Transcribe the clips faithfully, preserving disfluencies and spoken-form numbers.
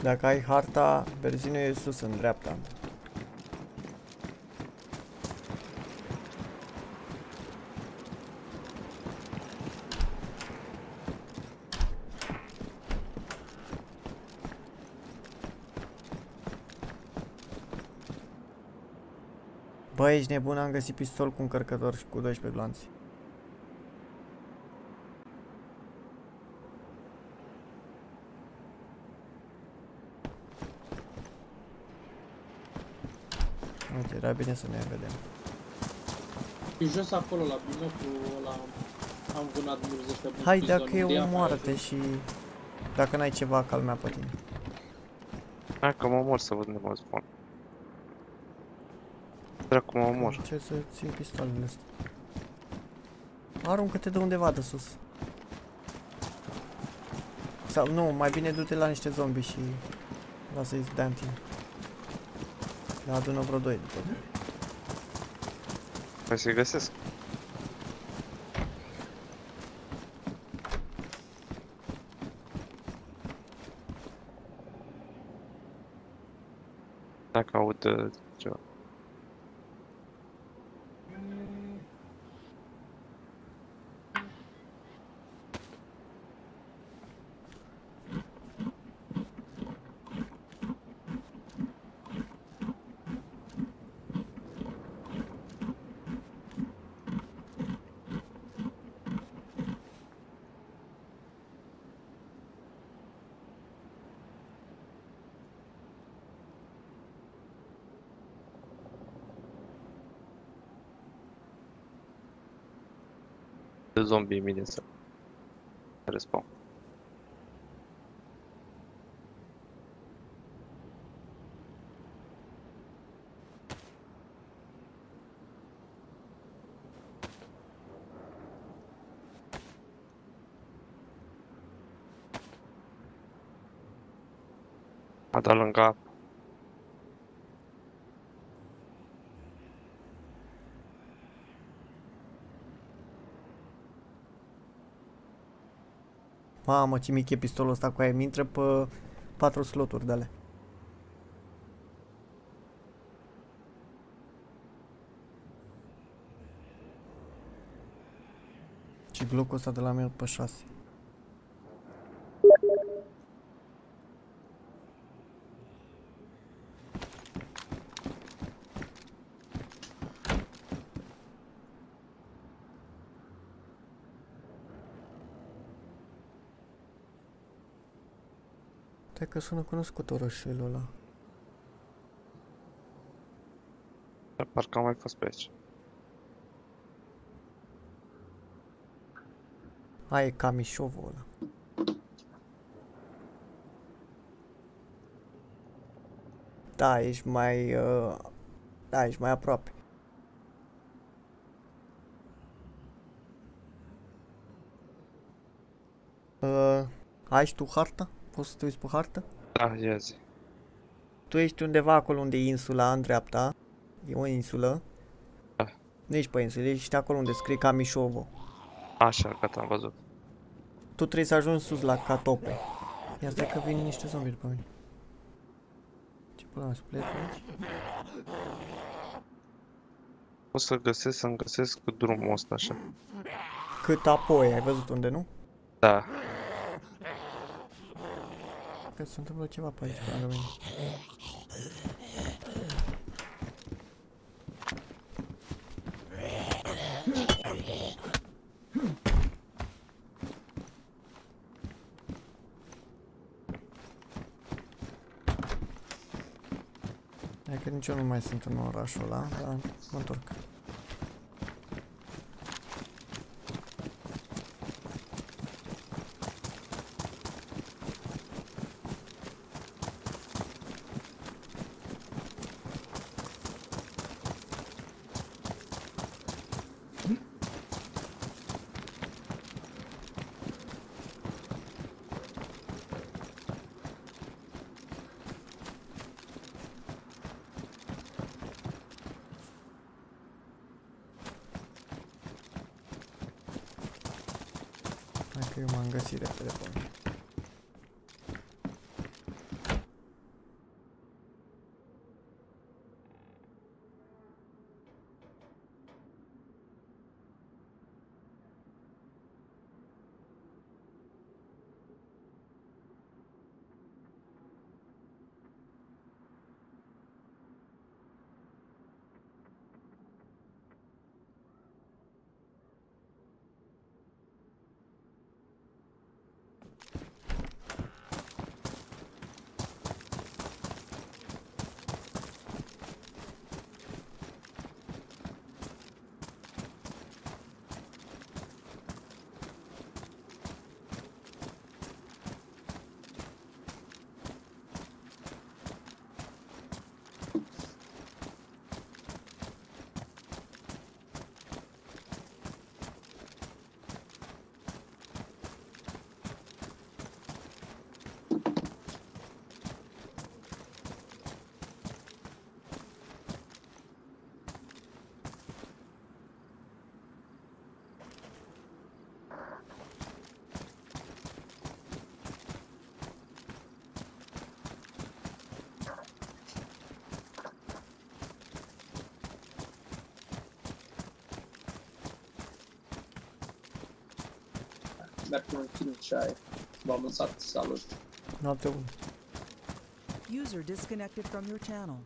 Dacă ai harta, benzinul e sus în dreapta. Bă, ești nebun, am găsit pistol cu încărcător și cu doisprezece gloanțe. Uite, era bine să ne vedem. E jos acolo la binocul ăla. Am vânat mulți ăștia. Hai, dacă e, omoară-te și... Dacă n-ai ceva, calmea pe tine. Hai că mă omor să văd unde mă spun. Dracu, mă omor. Ce să ții pistolul ăsta? Aruncă-te de undeva de sus. Sau nu, mai bine du-te la niște zombi și lasă-i să dea în tine. Le adună vreo doi după tine. Hai să-i găsesc. Dacă aud uh, ceva. De zombie mine să respawn. A dat lângă apă. Mamă, ce mic e pistolul ăsta cu aia, mi intră pe patru sloturi de alea. Și glocul ăsta de la mine pe șase. Stai că sună cunoscut orășelul ăla. Parcă am mai fost pe aici. Aia e Camișovul ăla. Da, ești mai... Uh, da, ești mai aproape. Uh, ai și tu harta? Poți să te uiți pe hartă? Da, ia zi. Tu ești undeva acolo unde e insula, în dreapta. E o insulă. Da. Nu ești pe insulă, ești acolo unde scrie Camișovo. Așa, gata, am văzut. Tu trebuie să ajungi sus la Catope. Ia stai că vin niște zombi după mine. Ce pula mea, să plec aici? O să găsesc, să-mi găsesc drumul ăsta așa. Cât apoi, ai văzut unde, nu? Da. Că se întâmplă ceva pe aici, pe lângă mine. Hai că nici eu nu mai sunt în orașul ăla, dar mă întorc. Hai că eu m-am găsit repede pe mine. merg pe un film și aia. V-am lăsat, salut. Noapte bună. User disconnected from your channel.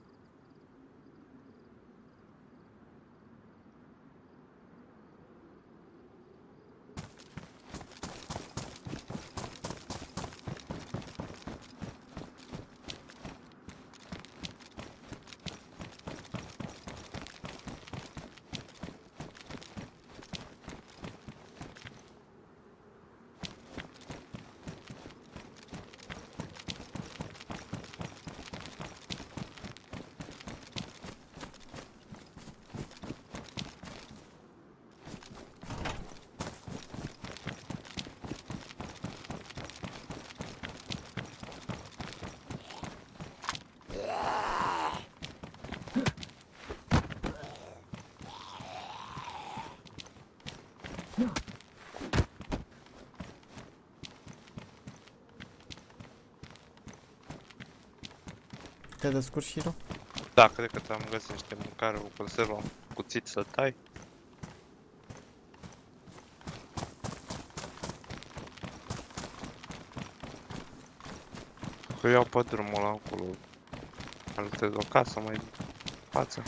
Te descurci, Hiro? Da, cred că ți-am găsit niște mâncare, o conservă, un cuțit să tai. Că iau pe drumul ăla acolo. Altez o casă mai în față.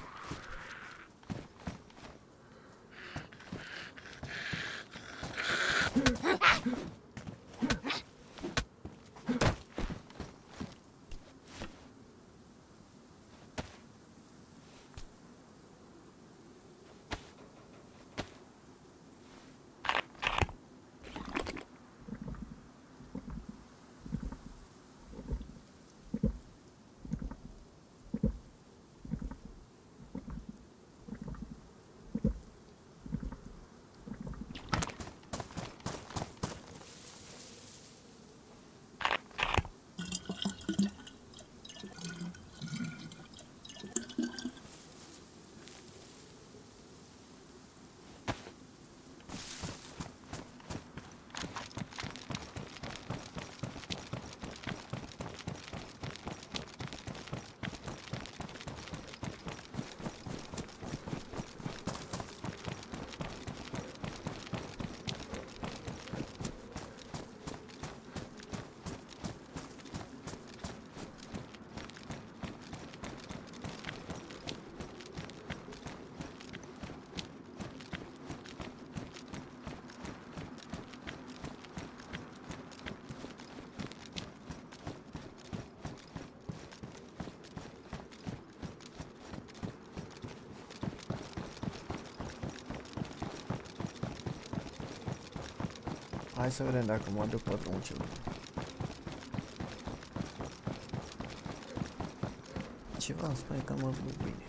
Hai să vedem dacă mă duc pe drumul cel bun. Ceva îmi spune că mă duc bine.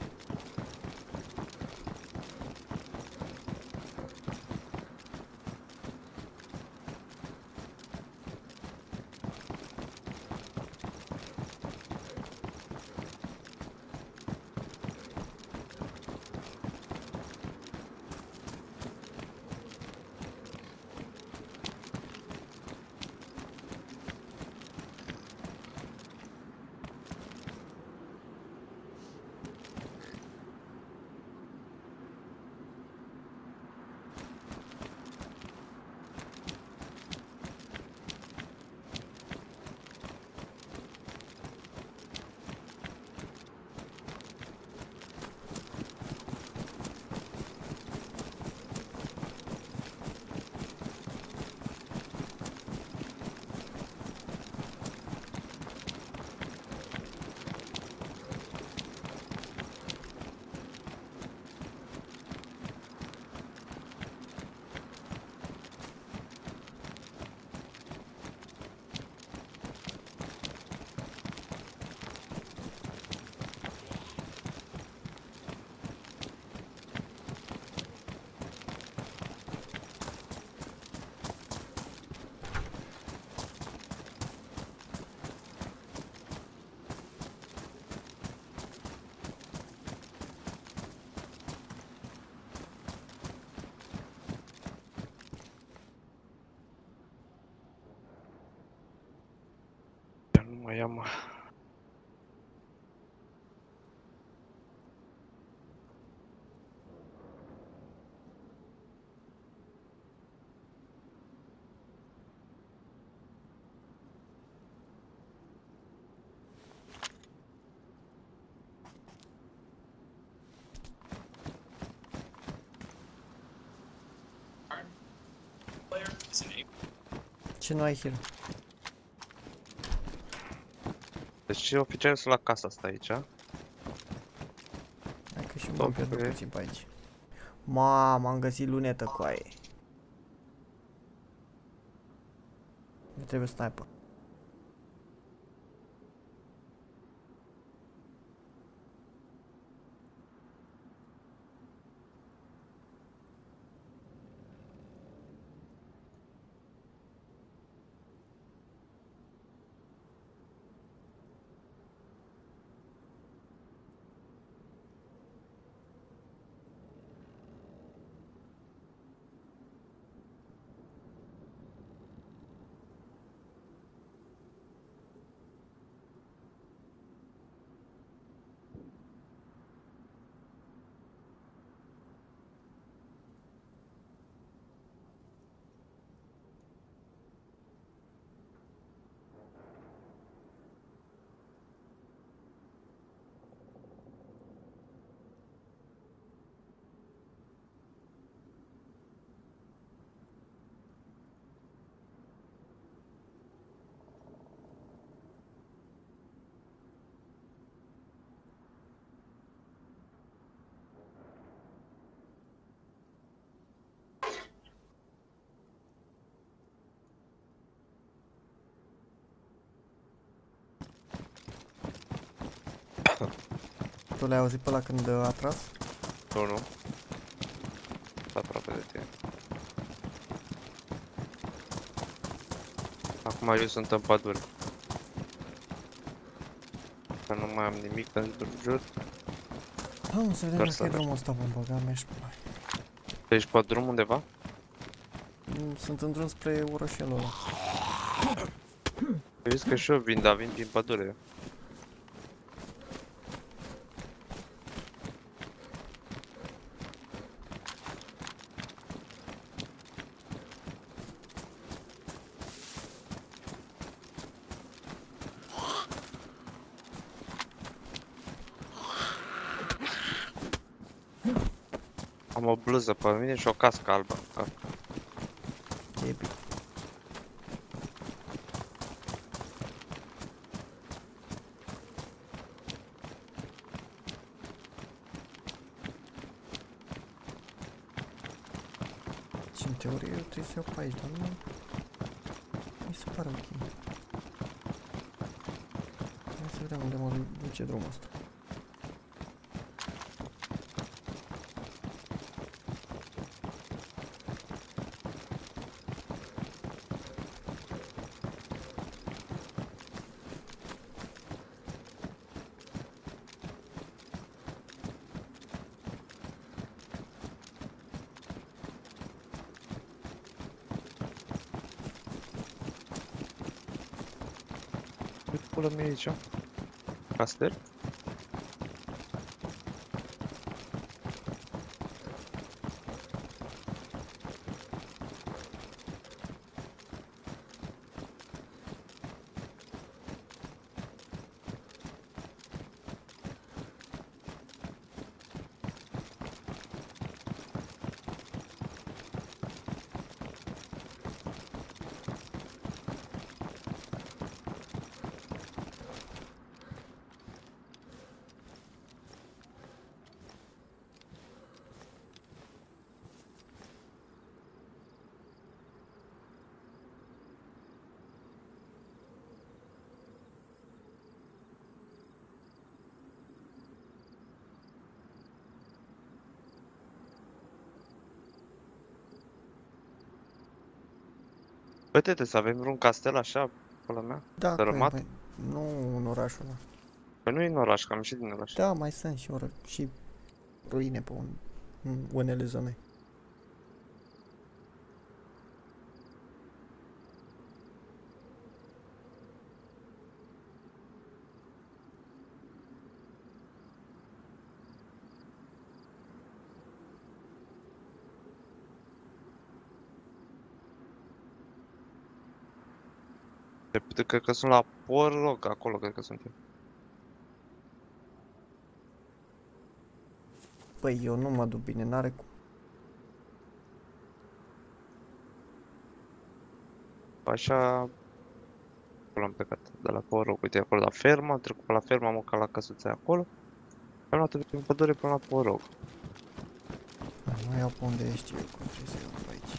Mai am... Ce nu ai heal? Deci oficial sunt la casa asta aici. Hai că și m-am pierdut Ok. puțin pe aici. Mamă, am găsit lunetă cu aia. Nu trebuie sniper. Tu l-ai auzit pe ăla când a tras? Nu, nu. Sunt aproape de tine. Acum eu sunt în pădure. Că nu mai am nimic pentru jur. Da, nu se vedem Doar dacă să e merg. drumul ăsta, vom băga mea și pe noi. Ești pe drum undeva? Mm, Sunt în drum spre orășelul ăla. Vezi că și eu vin, dar vin din pădure. Am o bluză pe mine și o cască albă. Ah, Ce epic. Și în teorie eu trebuie să iau pe aici, dar nu... Mi se pare ok. Hai să vedem unde mă duce drumul ăsta. uite pula mea aici. Castel? Uite-te să avem vreun castel așa, pula mea. Da, Dărâmat? păi, nu în orașul ăla. Păi nu e în oraș, că am ieșit din oraș. Da, mai sunt și, oră, și ruine pe un, în unele zone. De, cred că sunt la Porrog, acolo cred că suntem. Păi eu nu mă duc bine, n-are cum. Așa, acolo am plecat de la porog. Uite, acolo la fermă, am trecut pe la fermă, am urcat la căsuța acolo. Am luat prin pădure până la porog. Nu iau pe unde știu eu cum trebuie să iau pe aici.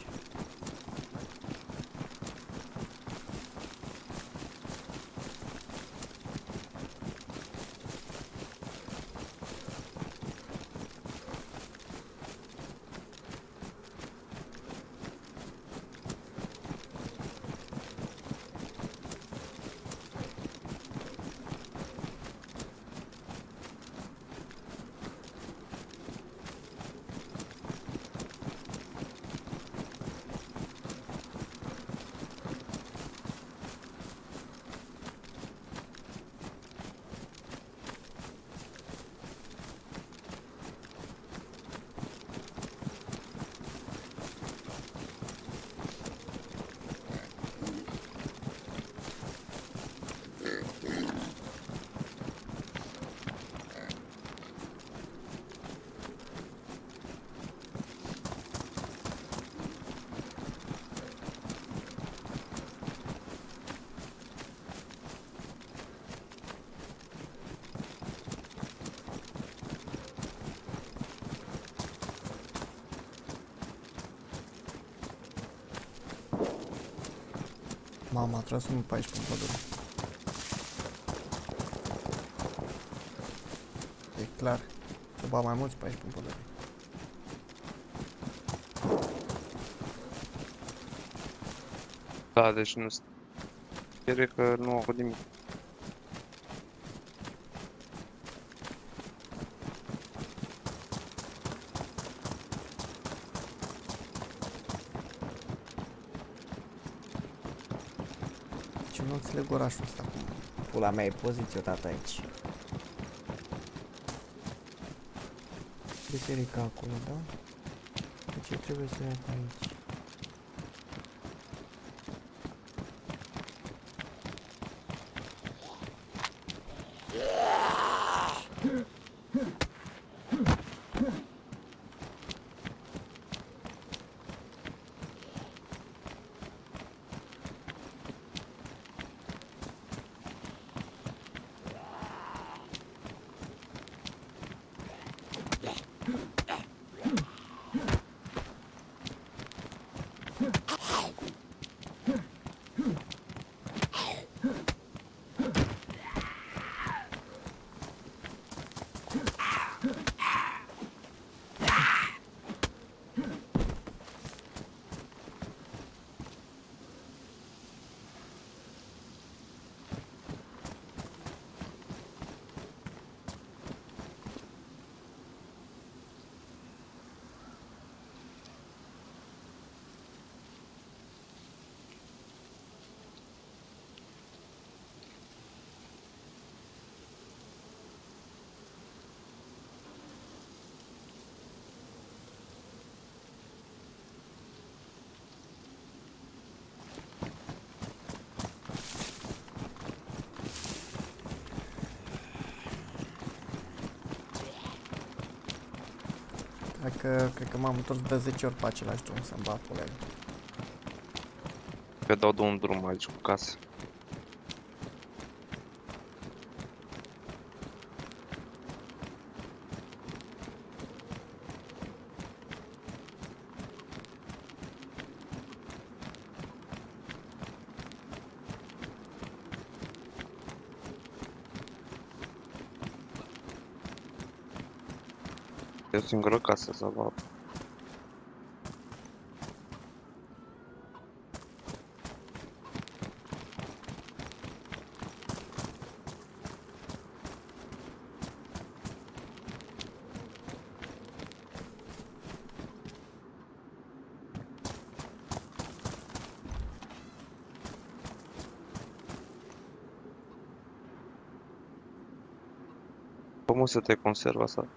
Mama, a tras unul pe aici pe pădure. E clar. Ceva mai mulți pe aici pe pădure. Da, deci nu cere că nu au nimic. Ce nu înțeleg orașul ăsta cum pula mea e poziționată aici. Biserica acolo, da? De ce trebuie să iau pe aici? Cred că, cred că m-am întors de zece ori pe același drum să-mi bat colegul. Că dau de un drum aici cu casă. E o singură casă să vă apă. Cum să te conservă asta?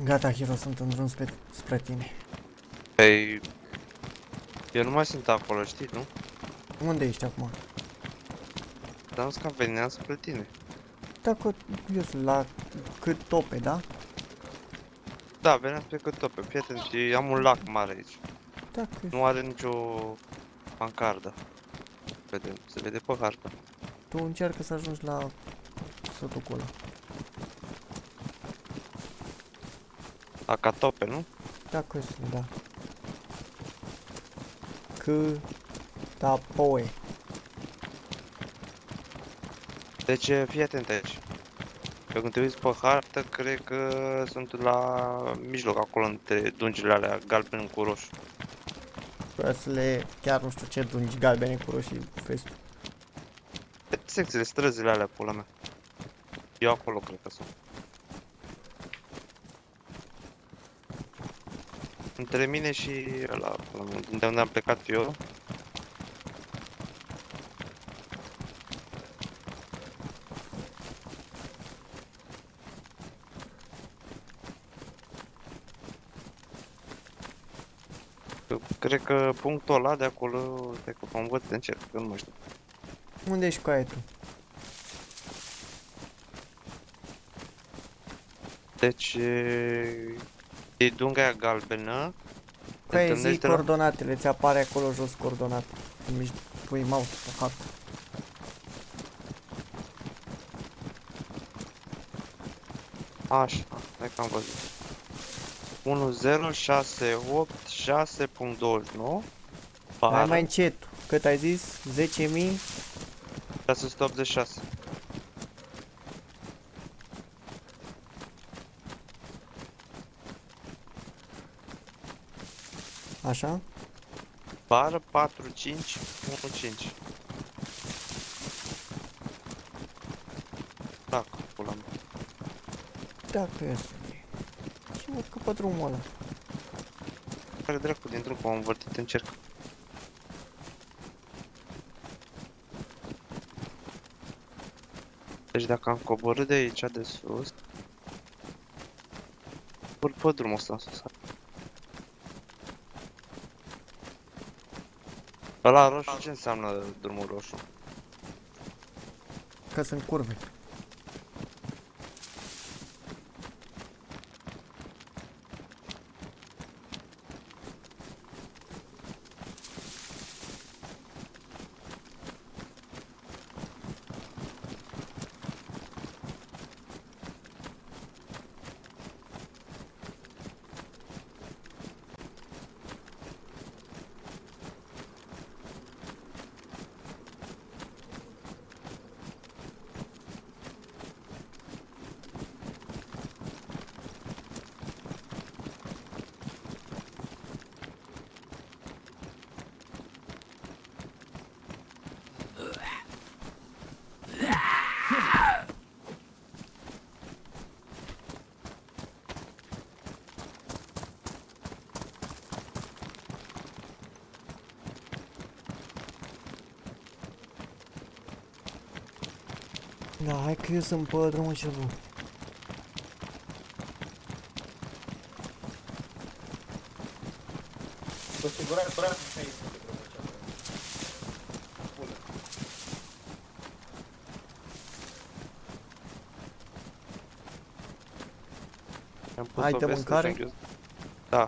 Gata, Hiro, sunt în drum spre, spre tine. Păi... Eu nu mai sunt acolo, știi, nu? Unde ești acum? Dar nu că veneam spre tine. Dacă eu sunt la cât tope, da? Da, veneam spre Câtope. Fii atent, e- am un lac mare aici. Dacă Nu are nicio pancardă. Vedem, se vede pe hartă. tu încearcă să ajungi la sătul ăla. La Catope, nu? Dacă sunt, da. C tapoe. Deci, fii atent aici. Eu când te uiți pe hartă, cred că sunt la mijloc, acolo, între dungile alea galben cu roșu. Părăsele, chiar nu știu ce dungi galbene cu roșii vezi tu. Secțiile, străzile alea, pula mea. Eu acolo cred că sunt. Între mine și ăla, pula mea, de unde am plecat eu. Cred că punctul ăla de acolo, cred că mă învăț încerc, că nu mă știu. Unde ești cu aia tu? Deci, e, e dunga aia galbenă. Cu aia zi întâlnește la- coordonatele, ți apare acolo jos coordonate. Când miști, pui mouse pe hartă. Așa, hai că am văzut. unu zero șase opt șase punct douăzeci și nouă. Hai Bară mai încet. Cât ai zis? zece mii? șase sute optzeci și șase. Așa? Bară patru cinci unu cinci. Da, pula mea. Dacă e să fie. Și urcă pe drumul ăla. Care dracu din drum, m-am învârtit în cerc. Deci dacă am coborât de aici de sus, urc pe drumul ăsta în sus. Ăla roșu ce înseamnă drumul roșu? Că sunt curve. Da, hai că eu sunt pe drumul cel bun. Cu siguranță, curat, nu știu pe drumul cel bun. Bună. Am pus Ai o de vestă mâncare? și am ghius- Da.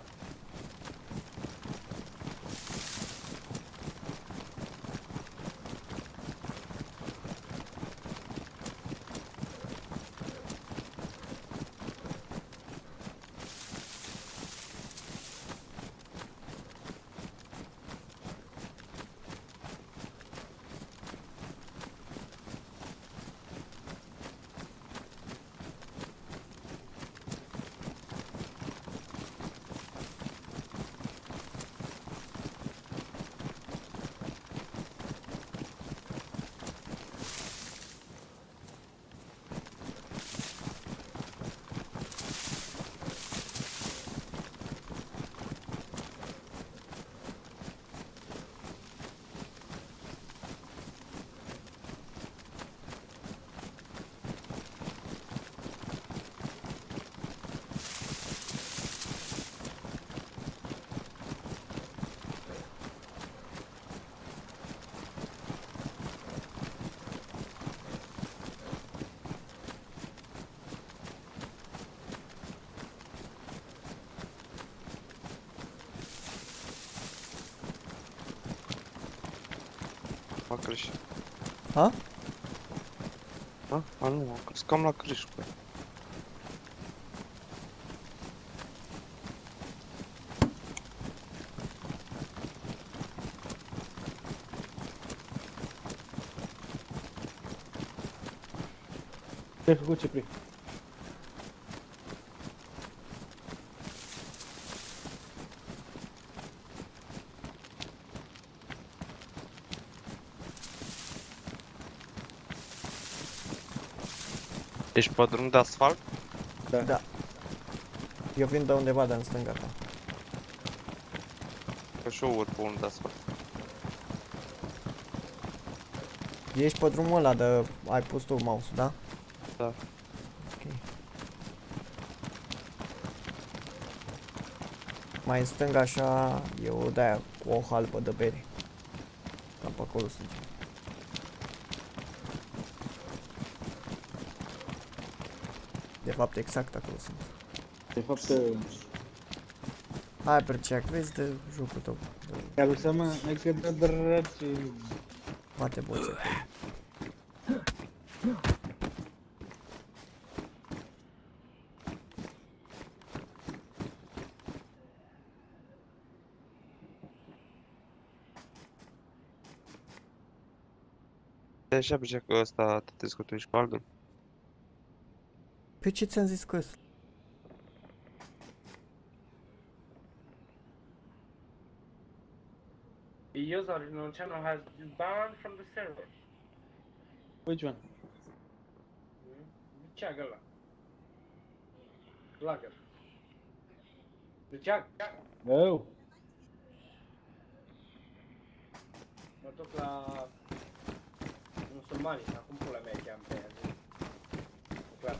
A crești. Ha? A? A, nu, a crescut cam la crești, băi. Ce-ai făcut, Cipri? Ești pe drum de asfalt? Da. Da. Eu vin de undeva de în stânga ta. Că și eu urc pe unul de asfalt. Ești pe drumul ăla de... ai pus tu mouse-ul, da? Da. Ok. Mai în stânga așa e o de-aia cu o halbă de bere. Cam pe acolo sunt. De fapt exact acolo sunt. De fapt, Hai Perceac, vezi de jocul tău. De care seama, e că de drăci. bate boțe. De așa pe că ăsta te descurtunci cu altul. Pe ce ți-am zis că ăsta? The user original channel has been banned from the server. Which one? Bıçak ala. Lager. Bıçak. Oh. Mă duc la musulmani, acum pula mea cheam pe aia. Clar.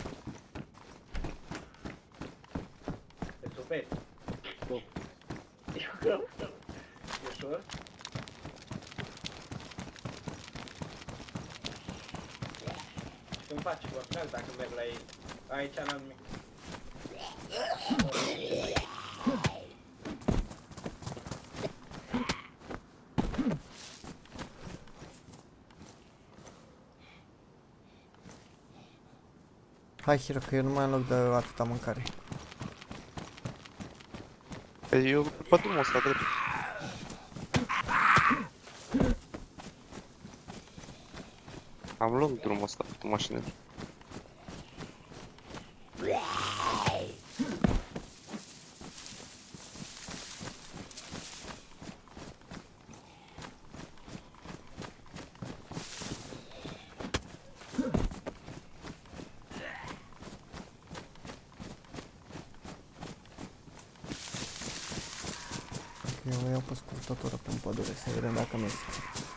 Te superi. Da. Eu ușor. Și când faci vorbeal dacă merg la ei, aici n-am nimic. Hai Hiro, că eu nu mai am loc de atâta mâncare. Eu pe drumul ăsta drept. Am lung drumul ăsta cu mașină. Eu o iau pe scurtătură pe pădure, să vedem dacă mi iese.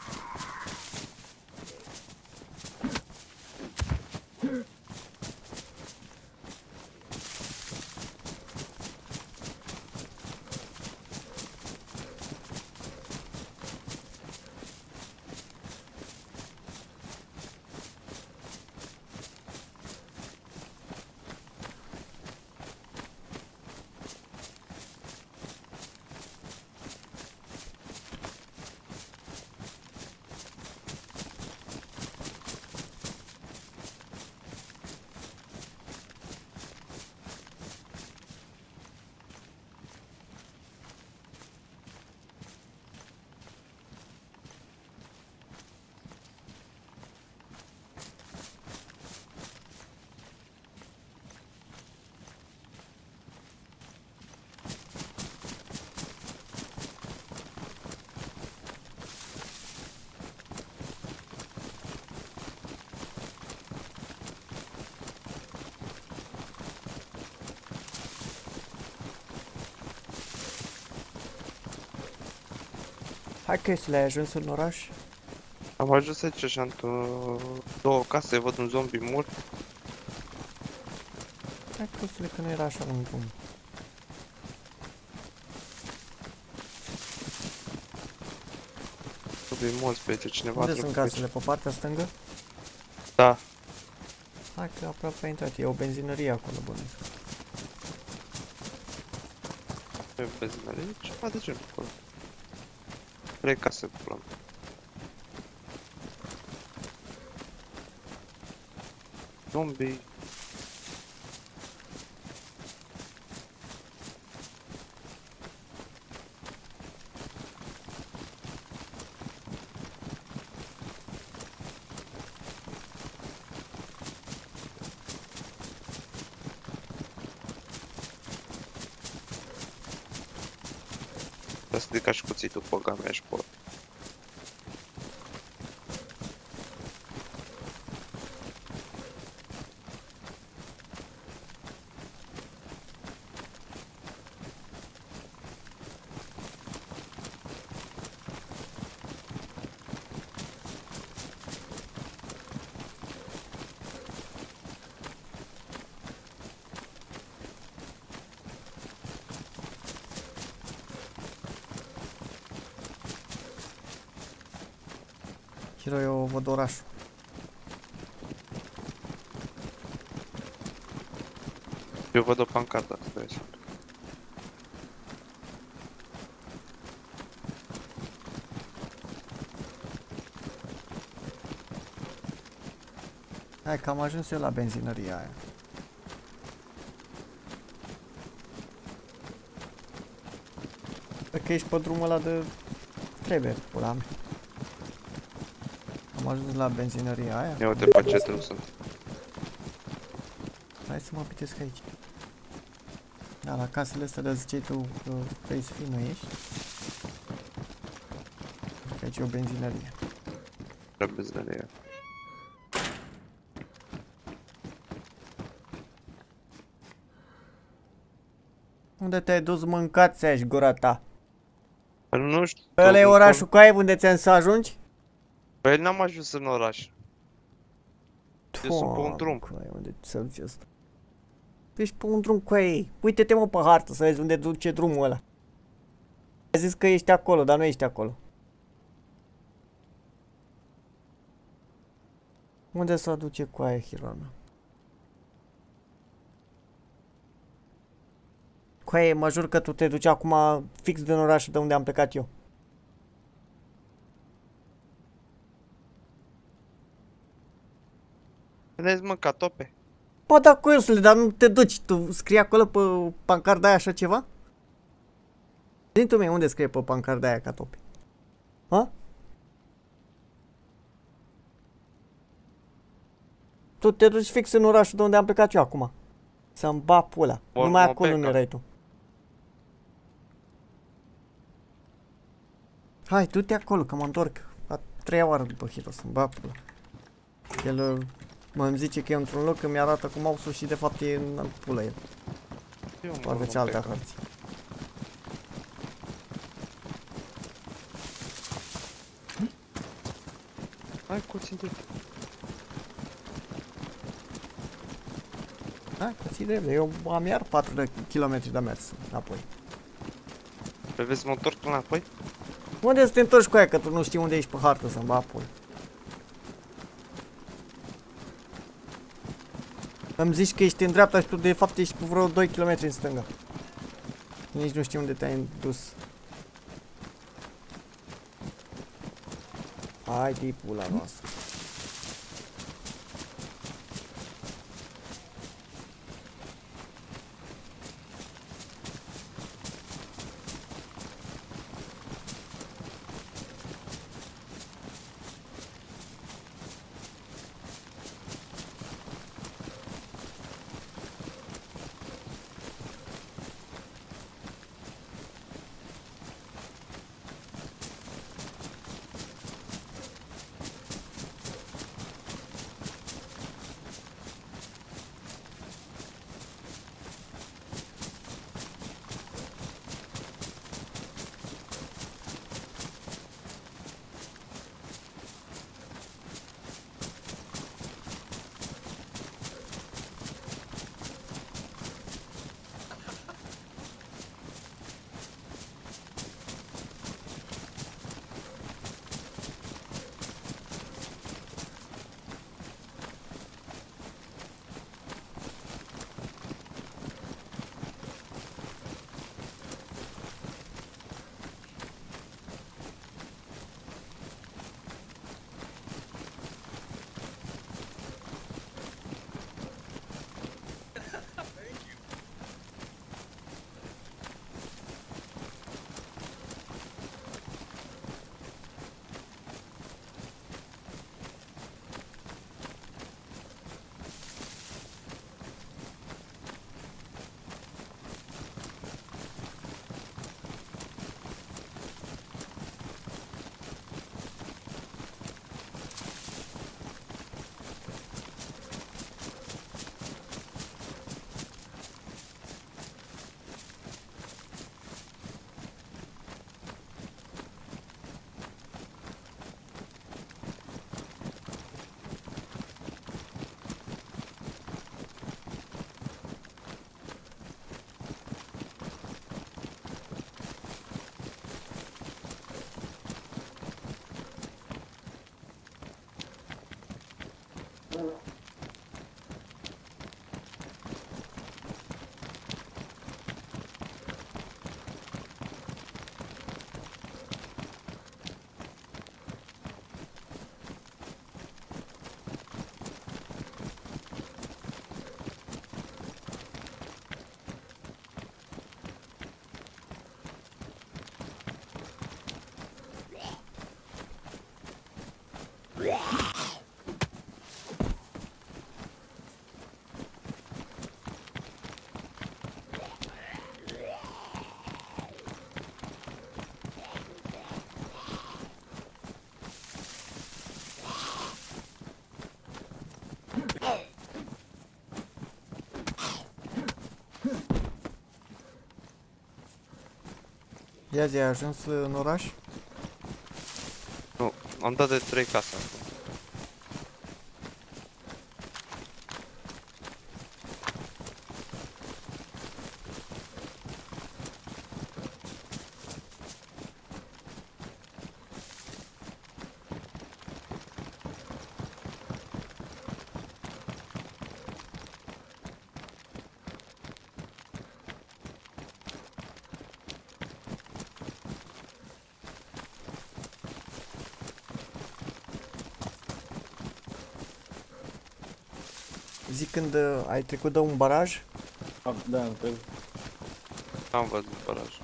Hai că să le-ai ajuns în oraș? Am ajuns aici și am două case, văd un zombie mult. Hai căsule, că nu era așa lung drum. Zombie mulți pe aici, cineva Unde trebuie sunt pe casele? Pe partea stângă? Da. Hai că aproape a intrat, e o benzinărie acolo, bănuiesc. Pe benzinărie, ceva de genul acolo. Trei case cu plan. zombie. Să strica și cuțitul pe gamea și pe Hiro, eu văd orașul. Eu văd o pancartă, stai să... Hai că am ajuns eu la benzinăria aia. Că ești pe drumul ăla de... Trebuie, pula mea. Am ajuns la benzinăria aia. Ia uite pe ce drum sunt. Hai să mă pitesc aici. Da, la casele astea de ziceai tu că vrei să fii, nu ești? Că aici e o benzinărie. La benzinărie. Unde te-ai dus, mâncați aia și gura ta? Nu știu. Ăla e orașul cu aia unde ți-am să ajungi? Păi n-am ajuns în oraș. Eu sunt pe un Doamne, drum. cu aia, unde să duci ăsta? Ești pe un drum cu ei. Uite-te mă pe hartă să vezi unde duce drumul ăla. Ai zis că ești acolo, dar nu ești acolo. Unde să duce cu aia, Hirona? Cu aia, mă jur că tu te duci acum fix din orașul de unde am plecat eu. Ne-ați mâncat tope? Bă, da, cuiosule, dar nu te duci. Tu scrie acolo pe pancarda aia așa ceva? Zi tu mie, unde scrie pe pancarda aia ca topi? Ha? Tu te duci fix în orașul de unde am plecat eu acum. Să-mi ba pula. Or, Numai mă acolo nu pleca. erai tu. Hai, du-te acolo, că mă întorc. A treia oară după Hiro, să-mi ba pula. El uh, mă îmi zice că e într-un loc, că mi-arată cu mouse-ul și de fapt e în pula el. Eu mă Poate rog, ți alte pleca. hărți. Hai cuțitul. Hai, că ții drept, eu am iar patru de kilometri de mers înapoi. Păi vezi să mă întorc înapoi? Unde să te întorci cu aia, că tu nu știi unde ești pe hartă să-mi ba pula? Îmi zici că ești în dreapta și tu de fapt ești cu vreo doi kilometri în stânga. Nici nu știi unde te-ai dus. Hai, tipul la noastră. Ia zi, ai ajuns în oraș? Nu, am dat de trei case acum. Zic când uh, ai trecut de un baraj? Am- Da, am trecut. Am văzut baraj.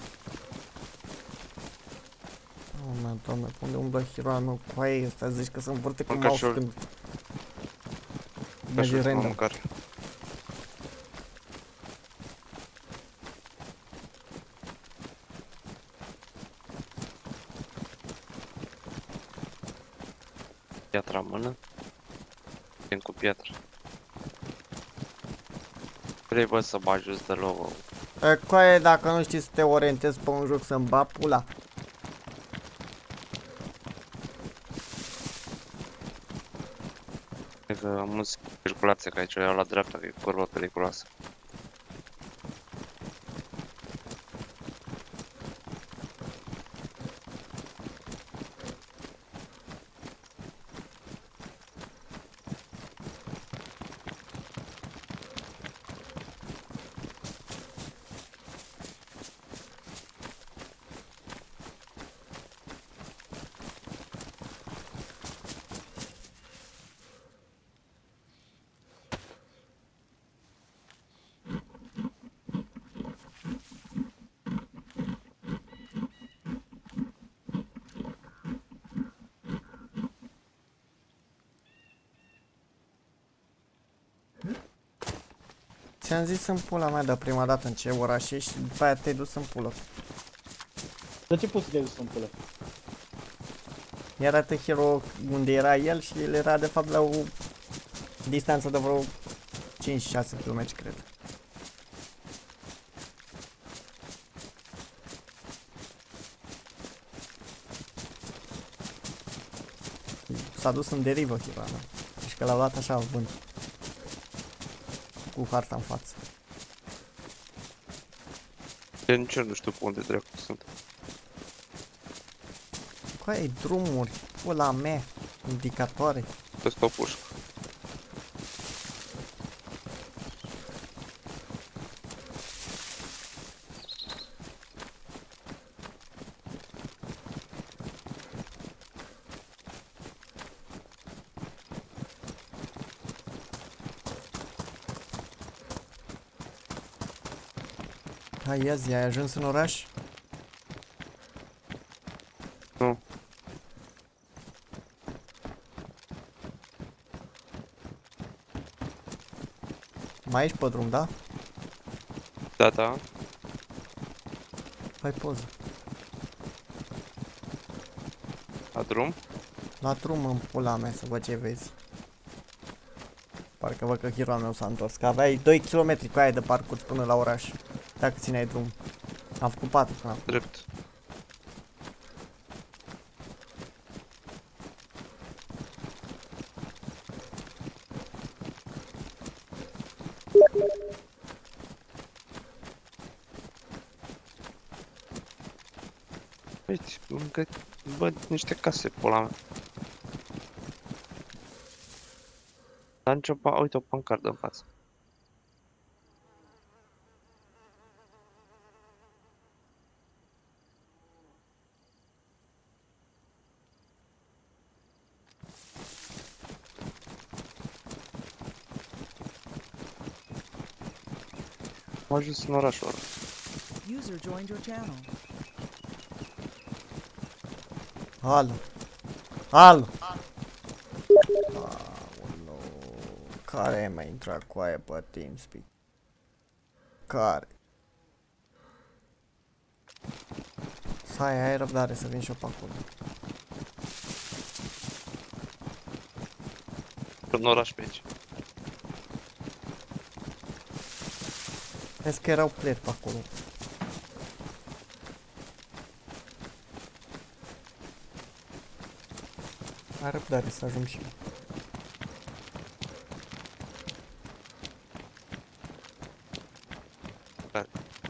Oh, man, doamne, unde umblă heroa meu cu aia ăsta? Zici că se învârte cu Mânca mouse și-o- când Ca merge și ultima random. mâncare. Piatra în mână. Vin cu piatră. Vrei bă să bagi jos de logo. E, Coaie, dacă nu știi să te orientezi pe un joc să-mi bat pula. Cred că am un circulație, că aici o iau la dreapta, că e curba periculoasă. Ți-am zis în pula mea de prima dată în ce oraș ești și după aia te-ai dus în pulă. De ce poți să te duci în pulă? Mi-arată hero unde era el și el era de fapt la o distanță de vreo cinci șase kilometri, cred. S-a dus în derivă hero mea. Deci că l-au luat așa vânt. Cu harta în față. Eu nici eu nu știu pe unde drept sunt. Cu aia drumuri, pula mea, indicatoare. Peste o pușcă. Hai, ia zi, ai ajuns în oraș? Nu. Mai ești pe drum, da? Da, da. Hai poză. La drum. La drum în pula mea să văd ce vezi. Parcă văd că hero meu s-a întors. Că aveai doi kilometri cu aia de parcurs până la oraș. Dacă țineai drum. Am făcut patru până acum. Drept. Uite, încă văd niște case, pula mea. Dar nicio pa... Uite, o pancardă în față. Am ajuns în orașul ăla. User joined your channel. Alo. Alo. Aoleu. Care mai intrat cu aia pe TeamSpeak? Care? Stai, ai răbdare să vin și eu pe acolo. În oraș pe aici. Vezi că erau player pe acolo. Ai răbdare să ajung și eu. Care?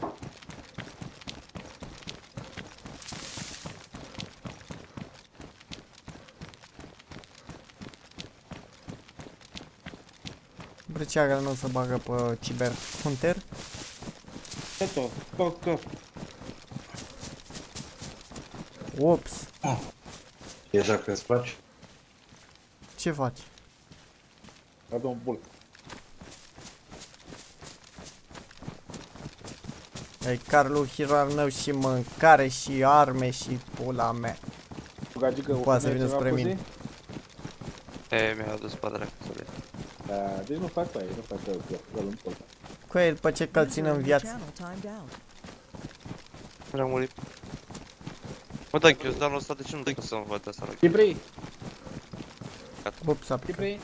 Brăceaga nu se bagă pe Cyber Hunter. Toto, coco. Ops. E joc că îți place? Ce faci? Adu un bul. Ai Carlu Hiroarnău și mâncare și arme și pula mea. Gagică, Poate să vină spre mine. E, mi-a adus pe dracu să le... Da, deci nu fac pe aia, nu fac pe aia, eu nu pot. Cu el după ce că-l țin în User in your viață. channel timed out. Vreau murit. Mă, da, eu danul ăsta, de ce nu dă să-mi văd asta la Chipri, Ups, a picat. Chipri.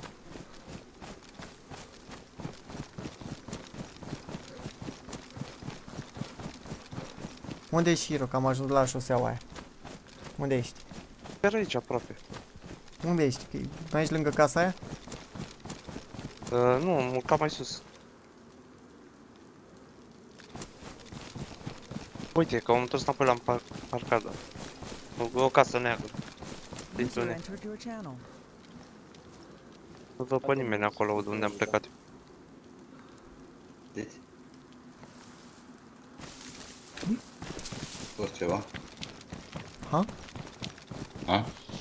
Unde ești, Hiro? Că am ajuns la șoseaua aia. Unde ești? Chiar aici, aproape. Unde ești? Că mai ești lângă casa aia? Uh, nu, cam mai sus. Uite, că am întors înapoi la par parcada. O, o casă neagră. Din User tune. entered your channel. Nu văd pe nimeni acolo unde am plecat. Deci. Tot ceva? Ha? A?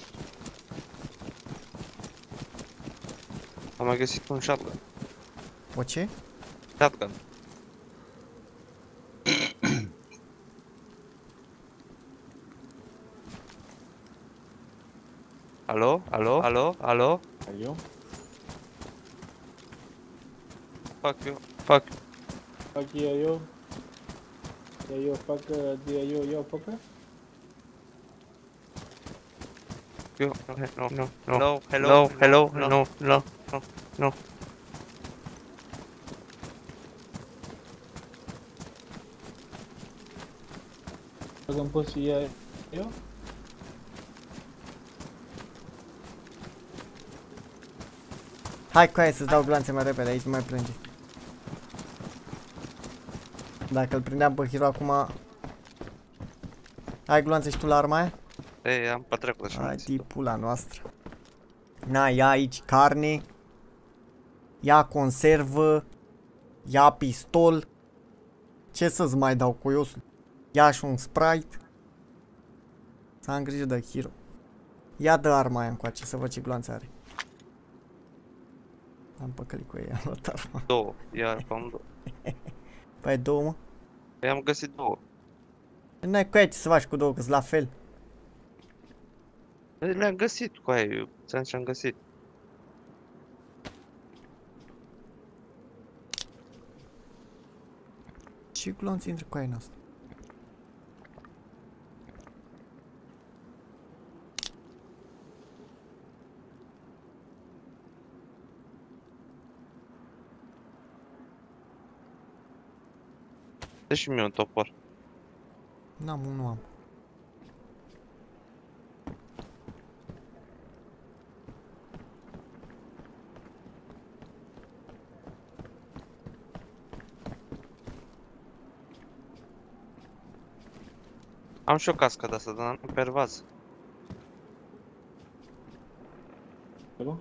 Am mai găsit un shotgun. O ce? Shotgun. Alo? Alo? Alo? Alo? Eu? Fuck you. Fuck. Fac eu, eu. Eu, eu fac, eu, eu, eu fac. You. No, no, no. No, hello, hello, no, no, no, no, no. Fac în post și eu, eu. Hai cu aia să-ți dau glanțe mai repede, aici nu mai plânge. Dacă îl prindeam pe Hiro acum... Ai glanțe și tu la arma aia? Ei, am pe dracu așa. Hai tipula noastră. Na, ia aici carne. Ia conservă. Ia pistol. Ce să-ți mai dau, coiosul? Ia și un Sprite. Să am grijă de Hiro. Ia dă arma aia încoace să văd ce gloanțe are. Am păcălit cu ei, am luat arma. Două, iar am două. Păi ai două, mă? Păi am găsit două. N-ai cu aia ce să faci cu două, că-s la fel. Păi le-am găsit cu aia, eu ți-am ce am găsit. Ce glonț intră cu aia în asta? Dă și mie un topor. N-am, nu am. Am și o cască de asta, dar nu pervaz. Acolo?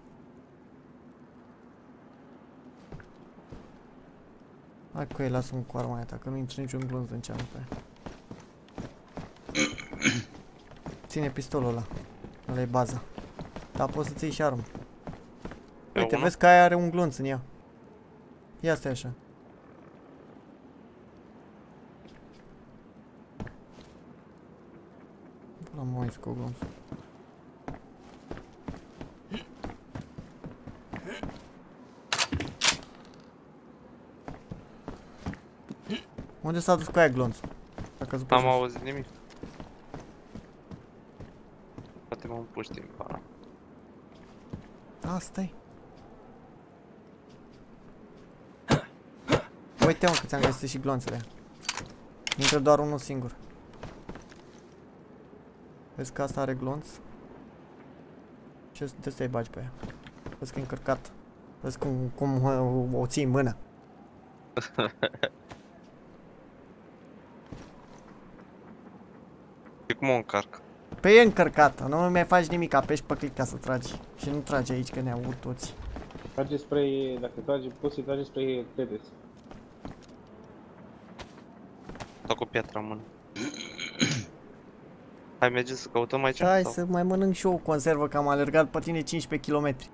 Hai cu ei, lasă-mi cu arma aia ta, că nu intră niciun glonț în ceanul pe aia. Ține pistolul ăla. Ăla e baza. Dar poți să-ți iei și armă. Uite, unul? vezi că aia are un glonț în ea. Ia stai așa. L-am mai cu glonț. Unde s-a dus cu aia glonțul? A căzut pe N-am jos. auzit nimic. Poate mă împuști în pana. Asta-i. Uite, mă, că ți-am găsit și glonțele. Intră doar unul singur. Vezi că asta are glonț? Ce de să-i bagi pe ea? Vezi că e încărcat. Vezi cum, cum o, o ții în mână. E cum o încarc? Pe e încărcată, nu mai faci nimic, apeși pe click ca să tragi. Și nu tragi aici că ne aud toți. Trage spre, dacă trage, poți să-i trage spre Tedes. Stau cu piatra în mână. Hai, mergem să căutăm aici? Hai sau? să mai mănânc și eu o conservă, că am alergat pe tine cincisprezece kilometri.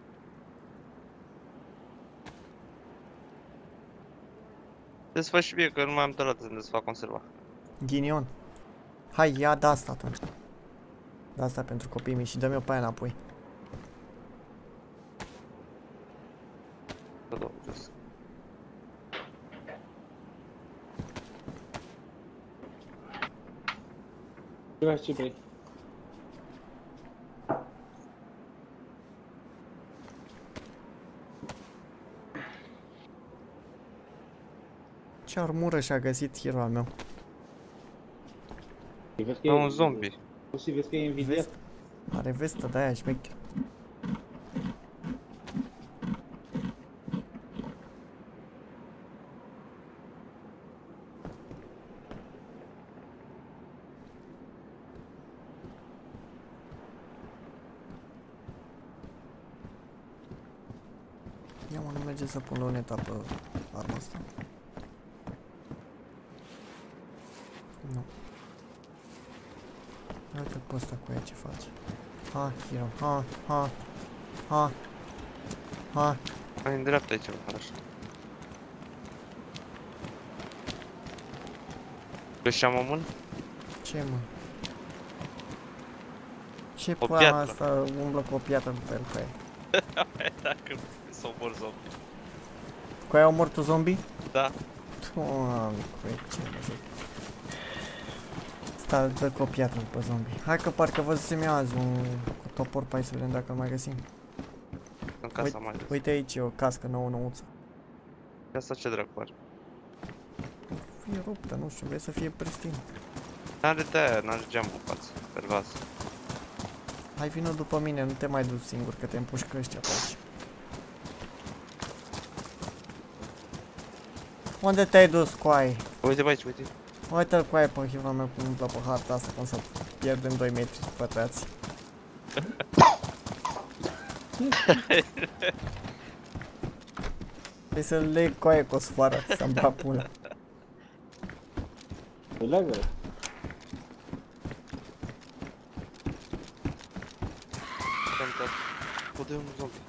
Desfă și mie, că nu mai am tărat să desfac conserva. Ghinion. Hai, ia de asta atunci. De asta pentru copiii mei și dă-mi o pe aia înapoi. Să dau jos. Ce faci, ce vrei? Ce armură și-a găsit hero al meu. Vezi că E e un zombie. Poți să vezi că e invidiat. Vest? Are vestă de aia șmecher. Ia mă, nu merge să pun luneta pe arma asta. Nu. Uite pe ăsta cu ea ce face. Ha, hero, ha, ha, ha, ha. Hai în dreapta aici, măcar așa. Găseam o mână? Ce mă? Ce O pula piatră. asta umblă cu o piatră pe el pe ea? Dacă s-o mor zombie. Cu aia au mort un zombie? Da. Doamne, cu ce mă joc. Stai, dă cu o piatră pe zombie. Hai că parcă văzusem eu azi un cu topor pe aici să vedem dacă îl mai găsim. În casa mai des. Uite aici e o cască nouă nouță. Asta ce dracu are? Fie ruptă, nu știu, vrei să fie pristin. N-are de aia, n-are geam în față, pe vas. Hai vină după mine, nu te mai duci singur că te împușcă ăștia pe aici. Unde te-ai dus, coai? Uite bă aici, uite. Uite-l coai pe hero meu cum umblă pe harta asta, cum să pierdem doi metri pătrați. Trebuie să-l leg coaie cu o sfoară, să-mi bag pula. Îi leagă. Pentru... Unde e un zombie?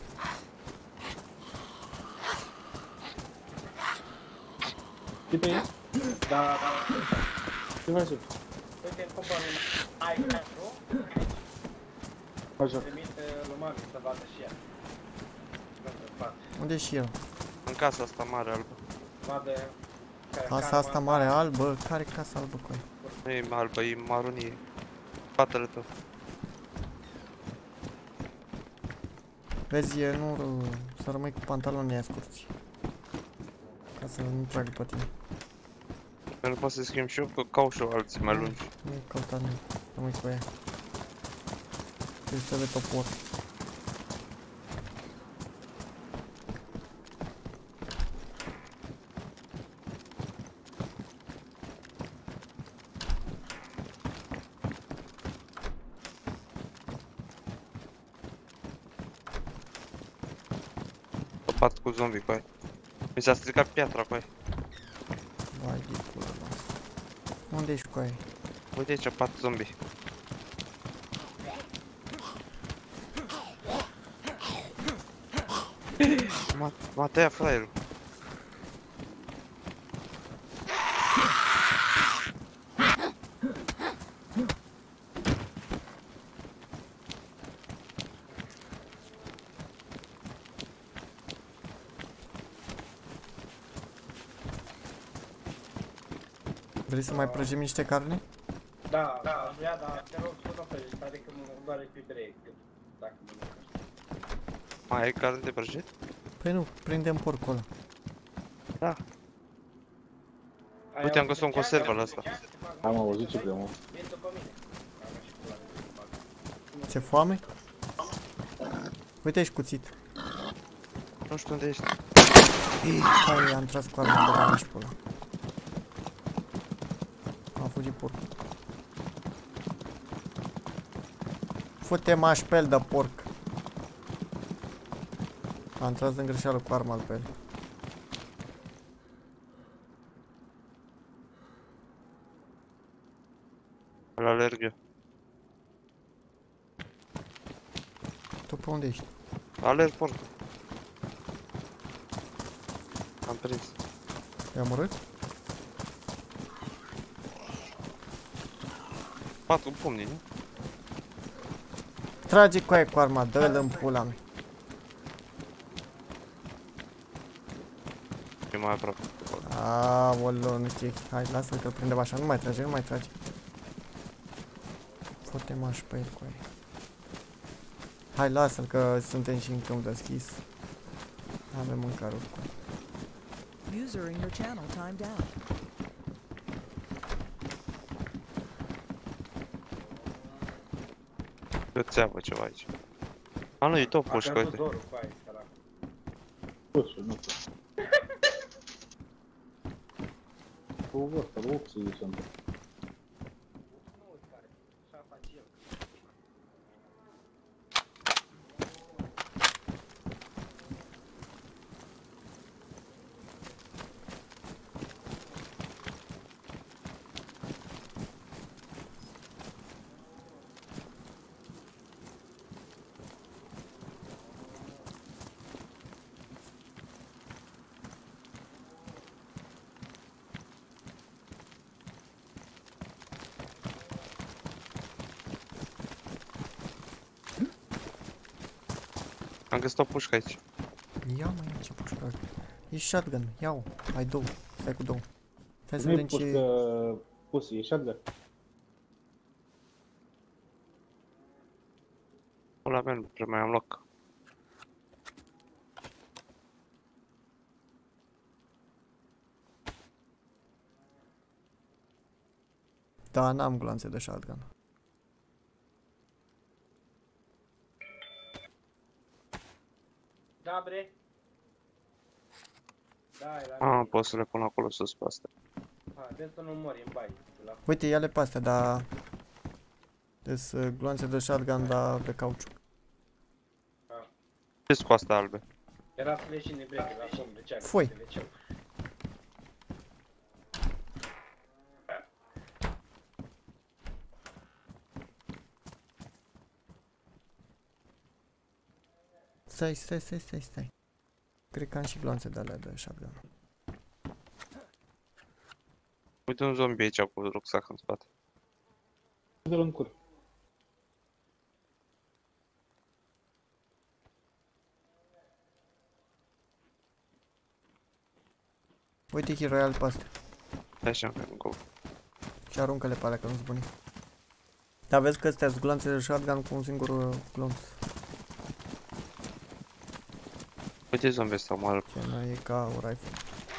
Ce pe e? Da, da. Ce faci? Uite, îmi cumpăr un iPad, nu? Faci joc. Trimit lui mami să vadă și ea. Unde e și el? În casa asta mare albă. Vadă Casa asta mare albă? Care casa albă, coai? Nu e albă, e maronie. Spatele tău. Vezi, e, nu, să rămâi cu pantalonii aia scurți. Ca să nu tragă pe tine. Eu nu pot să schimb și eu, că cau și eu alții mai lungi. Nu căuta nimic, rămâi cu ea. Trebuie să vezi topor. Topat cu zombie, coi. Mi s-a stricat piatra, coi. Vai de pula mea. Unde ești cu aia? Uite aici, pat zombie. M-a m-a tăiat fraierul. Vrei să mai prăjim niște carne? Da, da, ia, da, te rog să nu ferești, adică mă doare pe break, dacă mă mănâncă. Mai ai carne de prăjit? Păi nu, prindem porcul ăla. Da. Uite, am găsit un conservă la asta. Am auzit ce vrem. Vin după mine. Ți-e foame? Uite, ești cuțit. Nu știu unde ești. Hai, am tras cu arma de la nici pula. A fugit porcul. Fute-mă așpel de porc. Am tras în greșeală cu arma pe el. Îl alerg eu. Tu pe unde ești? Alerg porcul. Am prins. I-am omorât? Pat cu pumnii, nu? Trage cu aia cu arma, dă-l în pula mea. E mai aproape. Aoleu, nu știu. Hai, lasă-l că prindem așa. Nu mai trage, nu mai trage. Fute-mă așa pe el cu aia. Hai, lasă-l că suntem și în câmp deschis. Avem mâncare oricum. User in your channel timed out. Eu țeavă ceva aici. A, nu, e tot A pușcă, căzut uite. dorul cu aia, sărac. Pusul, nu pusul. Cu ăsta, oxul sunt. Nu uite care, așa face el. Am găsit o pușcă aici. Ia mai ce pușcă. E shotgun, ia-o. Ai două. Stai cu două. Stai să Nu-i vedem ce... pușcă pusi, e shotgun. Pula mea, nu prea mai am loc. Da, n-am gloanțe de shotgun. Da, bre? Da, e la Ah, mine. pot să le pun acolo sus pe astea. Ha, de să nu mori în bai. La... Uite, ia-le pe astea, dar... Deci gloanțe de shotgun, dar de cauciuc. Ce cu astea albe? Era să le și nebreche la fum de ceacă. Foi. de leceu. Stai, stai, stai, stai, stai. Cred că am și gloanțe de alea de shotgun. Uite un zombie aici cu rucsac în spate. Dă-l în cur. Uite Hero Royal pe astea. Așa, în go. Și aruncă-le pe alea, că nu-s buni. Dar vezi că astea sunt gloanțe de shotgun cu un singur glonț. Uite zombie ăsta, mă. Ce nu e ca o rifle.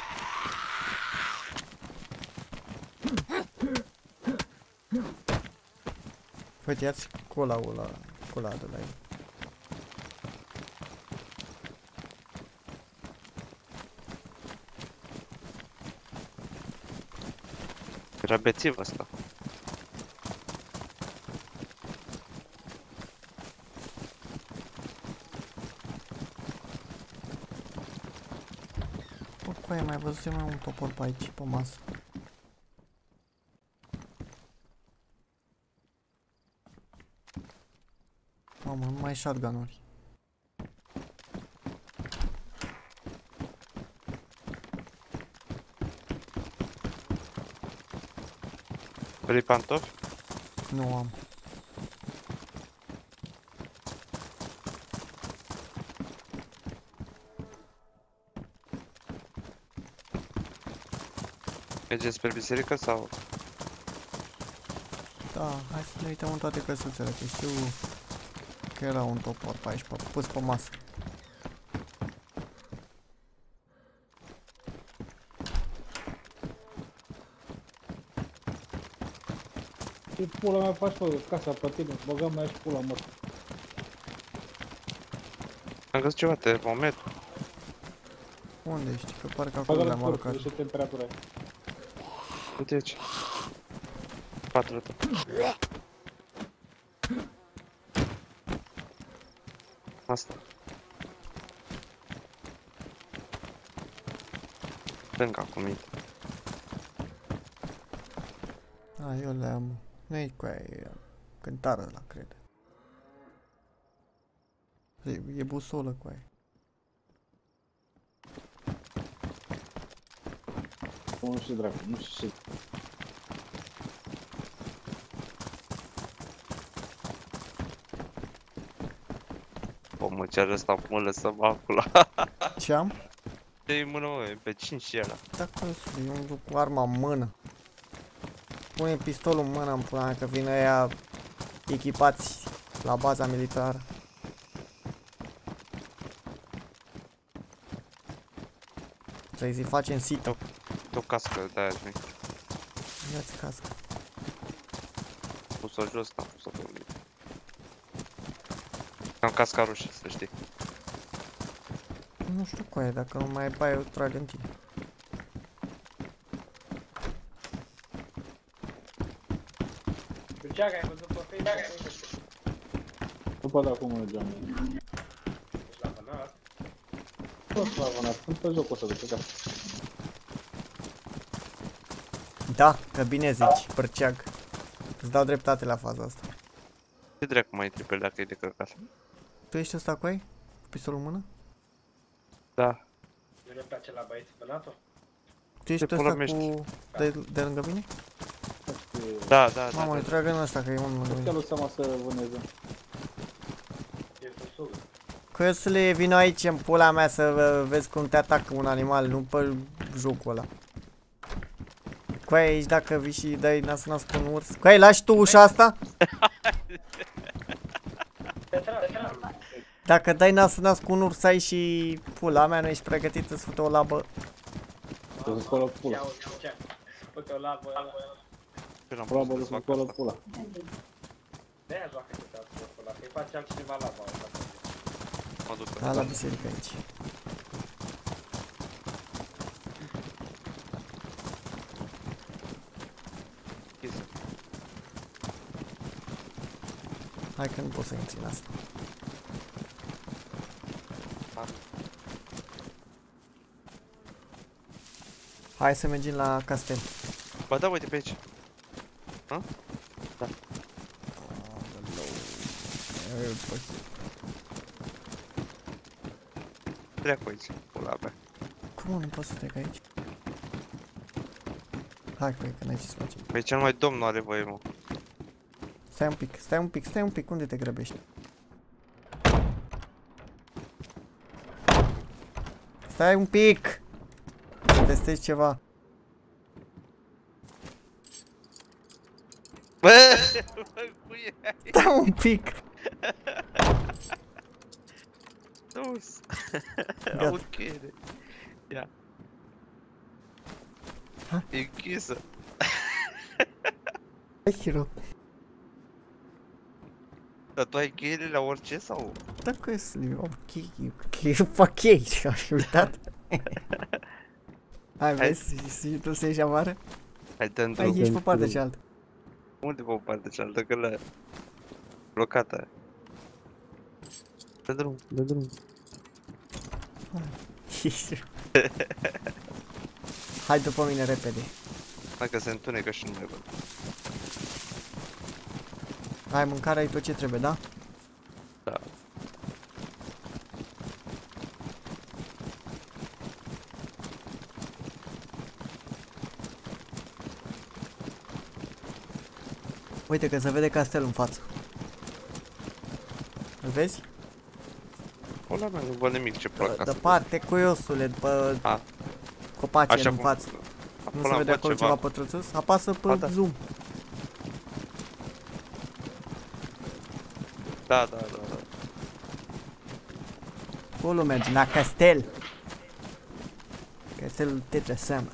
Uite, ia-ți cola-ul ăla, cola de la el. Era bețiv ăsta. Bă, cu aia mai văzusem mai un topor pe aici, pe masă. Mamă, nu mai shotgun-uri. Vrei pantofi? Nu am. Mergeți spre biserică sau? Da, hai să ne uităm în toate căsuțele, că știu că era un topor pe aici, pe, pus pe masă. Ce pula mea faci, bă, casa pe tine, băgam mai și pula, mă. Am găsit ceva termometru. Unde ești? Că parcă acolo Bagă-l l-am în cur, aruncat. ce temperatură ai. Uite aici. Patru tău. Asta. Stânga cu minte. A, eu le-am... Nu-i cu aia, e cântară ăla, cred. E, e busolă cu aia. Nu știu dracu, nu știu ce. O, mă, ce are ăsta, mă lăsă acolo. Ce am? Ce-i mână, mă, pe cinci și ăla. Dacă eu îmi duc cu arma în mână. Pune pistolul în mână, îmi pula mea, că vin ăia echipați la baza militară. Să-i zi facem sit-up. O cască de aia mi Ia-ți cască. pus-o jos, n-am pus-o pe mine. Am casca roșie, să știi. Nu știu cu aia, dacă nu mai ai baie, eu trag în tine. Luceaga, ai văzut pe Facebook? Nu pot da cum mergeam. Ești la pânat. Nu sunt la vânat, sunt pe jocul ăsta de pe casă. Da, că bine zici, Bărceag. Îți dau dreptate la faza asta. Ce dracu mai intri pe el dacă e de căcat? Tu ești ăsta cu ai? Cu pistolul în mână? Da. Nu le place la băieți pânatul? Tu ești Ce ăsta pula mea cu... De, de lângă mine? Da, da, da. Mamă, da, îi trag în ăsta, că e unul lângă Să mine. lu seama să vâneze. E susul. Că să le vin aici în pula mea să uh, vezi cum te atacă un animal, nu pe jocul ăla. Cu aia aici dacă vii și dai nas nas cu un urs. Cu aia lași tu ușa asta? Te trag, te trag. Dacă dai nas nas cu un urs ai și pula mea, nu ești pregătit să-ți fute o labă. Să se spală pula. Ia uite, ce? Uite o labă. Ce l-am Probabil pus să să se fac spală asta? pula. De-aia joacă câte scopul ăla, că-i face altcineva laba ăsta. Mă duc pe Da, la biserică aici. chisă. Hai că nu pot să intri în asta. Hai să mergem la castel. Ba da, uite pe aici. Treacă aici, pula mea. Cum nu pot să trec aici? Hai cu că n-ai ce să facem. Păi cel mai domn nu are voie, mă. Stai un pic, stai un pic, stai un pic, unde te grăbești? Stai un pic! Să testezi ceva. Bă, bă, cuie, Stai un pic! dus. Gata. Aud cheile. Ia. Ha? E închisă. Hai, hero. Dar tu ai cheile la orice sau? Dacă e ok, ok, fac ei, ai uitat? Hai, vezi, și tu să ieși afară? Hai, dă-mi Hai, drum. ieși pe partea cealaltă. Unde pe partea cealaltă? Că la... Blocată aia. Dă drum, dă drum. Hai după mine repede. Dacă se întunecă și nu mai văd. Hai, mâncare, ai tot ce trebuie, da? Da. Uite că se vede castelul în față. Îl vezi? Pula mea, nu văd nimic ce plac asta. Departe, cuiosule, după A. copacii Așa în cum... față. Nu se vede acolo ceva pătrățos? Apasă pe Ba da. zoom. Da, da, da, da. Acolo mergi, la castel. Castelul Tetrasama.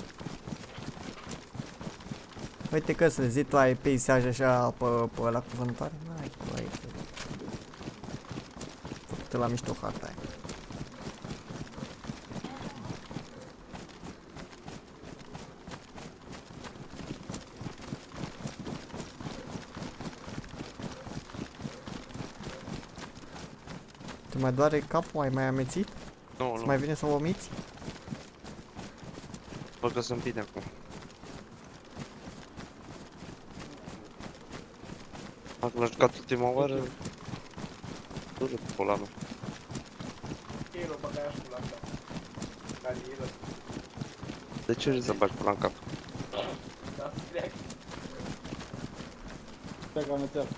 Uite că să zi tu ai peisaj așa pe, pe ăla cu vânătoare? N-ai cu aici. Făcut foarte la mișto harta aia. Te mai doare capul? Ai mai amețit? Nu, Îți nu. mai vine să vomiți? Văd că sunt bine acum. Dacă l-a jucat ultima oară... Nu știu pula mea. Hero, băgaia și pula asta. Ca hero. De ce vrei să bagi pula în cap? Da, direct. Stai că amețeam.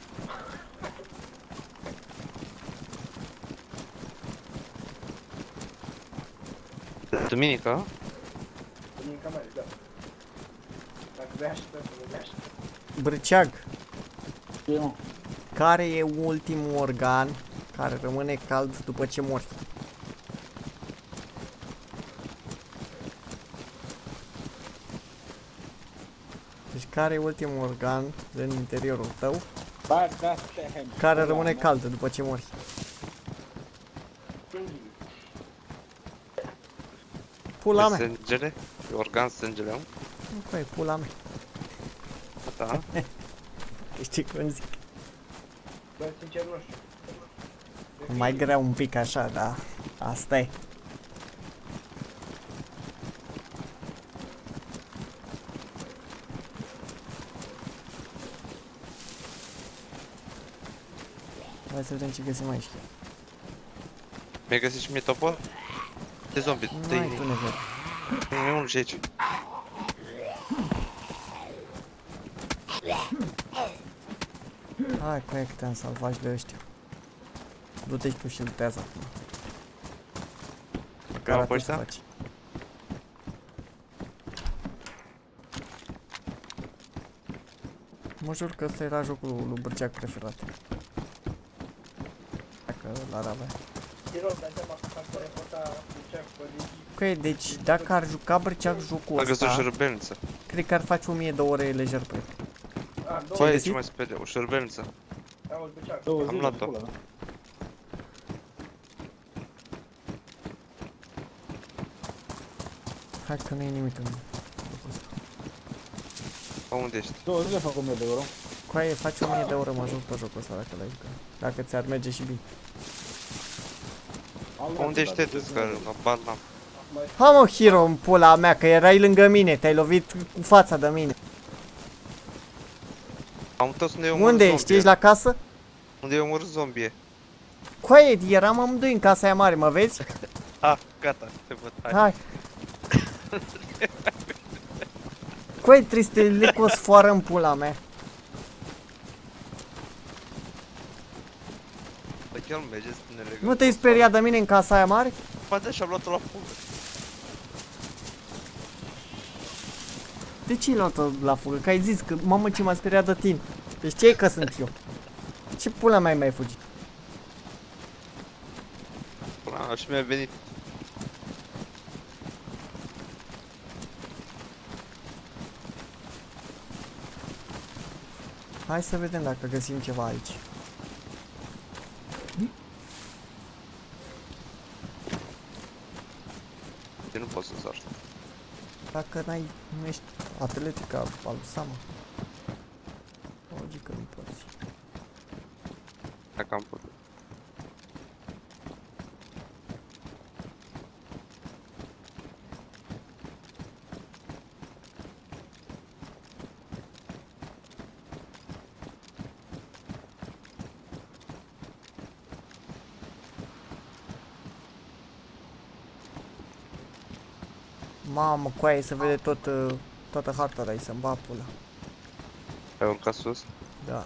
Duminica? Duminica mai, da. Dacă vrea și pentru vrea și. Brâceag, Ce e, mă? care e ultimul organ care rămâne cald după ce mori? Deci care e ultimul organ din interiorul tău Ba, da, stai. care rămâne cald după ce mori? Pula mea! Sângele? Organ sângele, mă? Nu, păi, pula mea. Da? Știi cum zic? Bă, sincer nu știu. Mai greu un pic așa, da. Asta e. Hai să vedem ce găsim aici. Mi-ai găsit și mie topor? De zombie, Nu de ai tu nevoie. e unul și aici. Hai cu aia că te-am salvat și de ăștia. Du-te și tu și luptează acum. Măcar Ca atât ăștia? să faci. Mă jur că ăsta era jocul lui Bârceac preferat. Dacă l-ar avea. Hero, dai seama că fac să reporta Bârceac pe Digi. Ok, deci dacă ar juca Bârceac jocul A găsit o ăsta, șurubelniță. cred că ar face o mie de ore lejer pe el. A, Ce ai Băi, găsit? ce mai sperie? O șurubelniță. auzi Bârceac. Două Am zile, luat-o. pula, da? Hai că nu e nimic în jocul ăsta. Pa unde ești? Două zile fac o mie de euro. Cu aia faci o mie de ore mă joc pe jocul ăsta dacă l-ai jucat. Dacă ți-ar merge și bine. Am Pa unde ești te dus, că habar n-am. Ha mă, Hero, în pula mea, că erai lângă mine, te-ai lovit cu fața de mine. Am tot unde e omorât Unde ești? zombie. Ești la casă? Unde e omorât zombie. Coaie, eram amândoi în casa aia mare, mă vezi? Ah, gata, te văd, hai. Hai. Coaie, trebuie să te lec o sfoară în pula mea. Păi chiar nu merge să ne legăm. Nu te-ai speriat de mine în casa aia mare? Poate și-am luat-o la fugă. De ce ai luat-o la fugă? Că ai zis că, mamă, ce m-a speriat de tine. Deci ce e că sunt eu? Ce pula mea ai mai fugit? Până și mi-a venit. Hai să vedem dacă găsim ceva aici. Eu nu pot să sar. Dacă n-ai, nu ești atletica al Sama. Logic că nu poți. Dacă am putut. Mamă, coaie, se vede tot, uh, toată harta de aici, să-mi bat pula. Ai urcat sus? Da.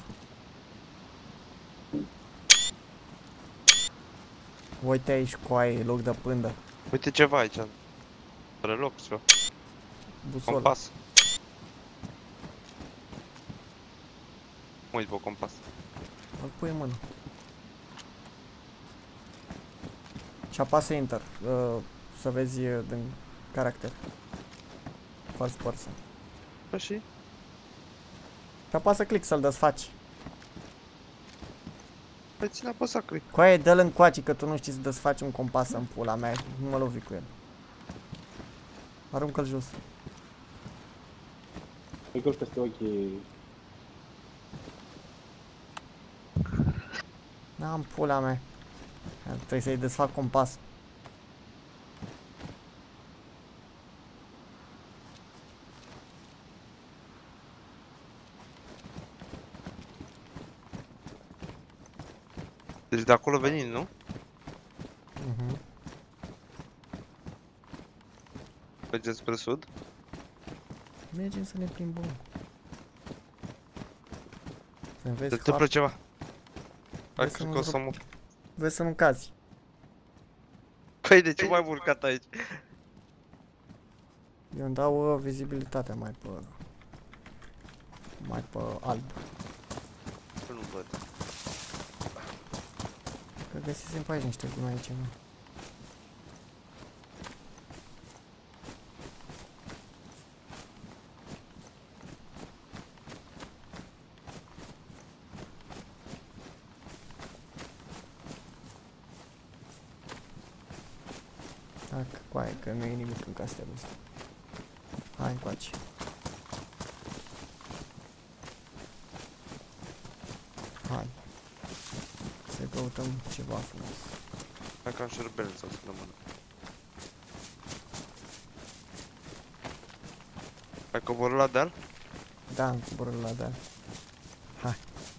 Uite aici, coaie, loc de pândă. Uite ceva aici. Are loc ceva. Busola. Compas. Mă uit pe compas. Îl pui în mână. Și apasă Enter, uh, să vezi uh, din caracter. First person. Bă, și? Și apasă click să-l desfaci. Păi ține apăsat, cred. Coaie, dă-l încoace, că tu nu știi să desfaci un compas în pula mea. Nu mă lovi cu el. Aruncă-l jos. Îi peste ochii. N-am pula mea. Trebuie să-i desfac compas. Deci de acolo venind, nu? Mhm. Mergeți spre sud? Mergem să ne plimbăm. Să Se înveți întâmplă harta. ceva. Hai să că nu o să rup- mă... Vezi să nu cazi. Păi de ce m-ai urcat aici? Eu îmi dau uh, vizibilitatea mai pe... mai pe alb. Nu văd. Că găsisem pe aici niște glume aici, mă. Dacă, coaie, că nu e nimic în castelul ăsta. Hai încoace. Hai. Să căutăm ceva frumos. Hai ca în șurbel sau să rămână. Ai coborât la deal? Da, am coborât la deal. Hai.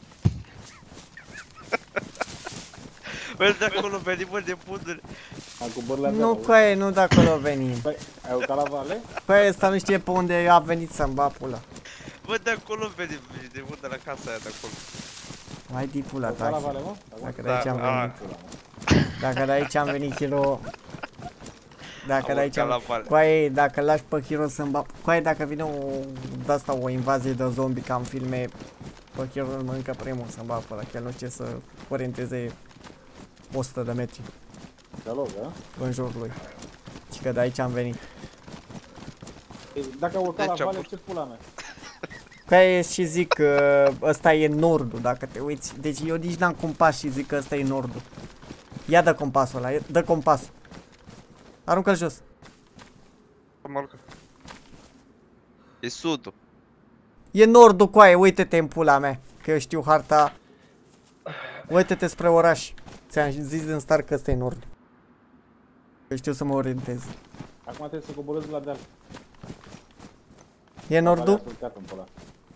Vezi de acolo veni, bă, de pudere. Am coborât la Nu, deal. coaie, nu de acolo venim. Păi, ai urcat la vale? Coaie, ăsta nu știe pe unde a venit să-mi ba pula. Bă, de acolo veni, de unde la casa aia de acolo. Hai di pula Ai urcat la ta. vale, mă? Dacă de Da, aici am a. venit. Dacă de aici am venit Hiro. Dacă Am de aici urcat la am... vale. Coaie, dacă lași pe Hiro să-mi ba... Coaie, dacă vine o... de-asta, o invazie de zombi ca în filme, pe Hiro îl mănâncă primul să-mi ba pula, că el nu știe să orienteze o sută de metri Deloc, da? în jurul lui. Și că de aici am venit. Ei, Dacă ai urcat Deci la am vale, ce pula mea? Coaie, și zic că ăsta e nordul, dacă te uiți. Deci eu nici n-am compas și zic că ăsta e nordul. Ia dă compasul ăla, ia- dă compasul. Aruncă-l jos. Am aruncat. E sudul. E nordul, coaie, uite-te în pula mea, că eu știu harta. Uite-te spre oraș. Ți-am zis în start că ăsta e nordul. Eu știu să mă orientez. Acum trebuie să coborâți la deal. E nordul? Am urcat în pula.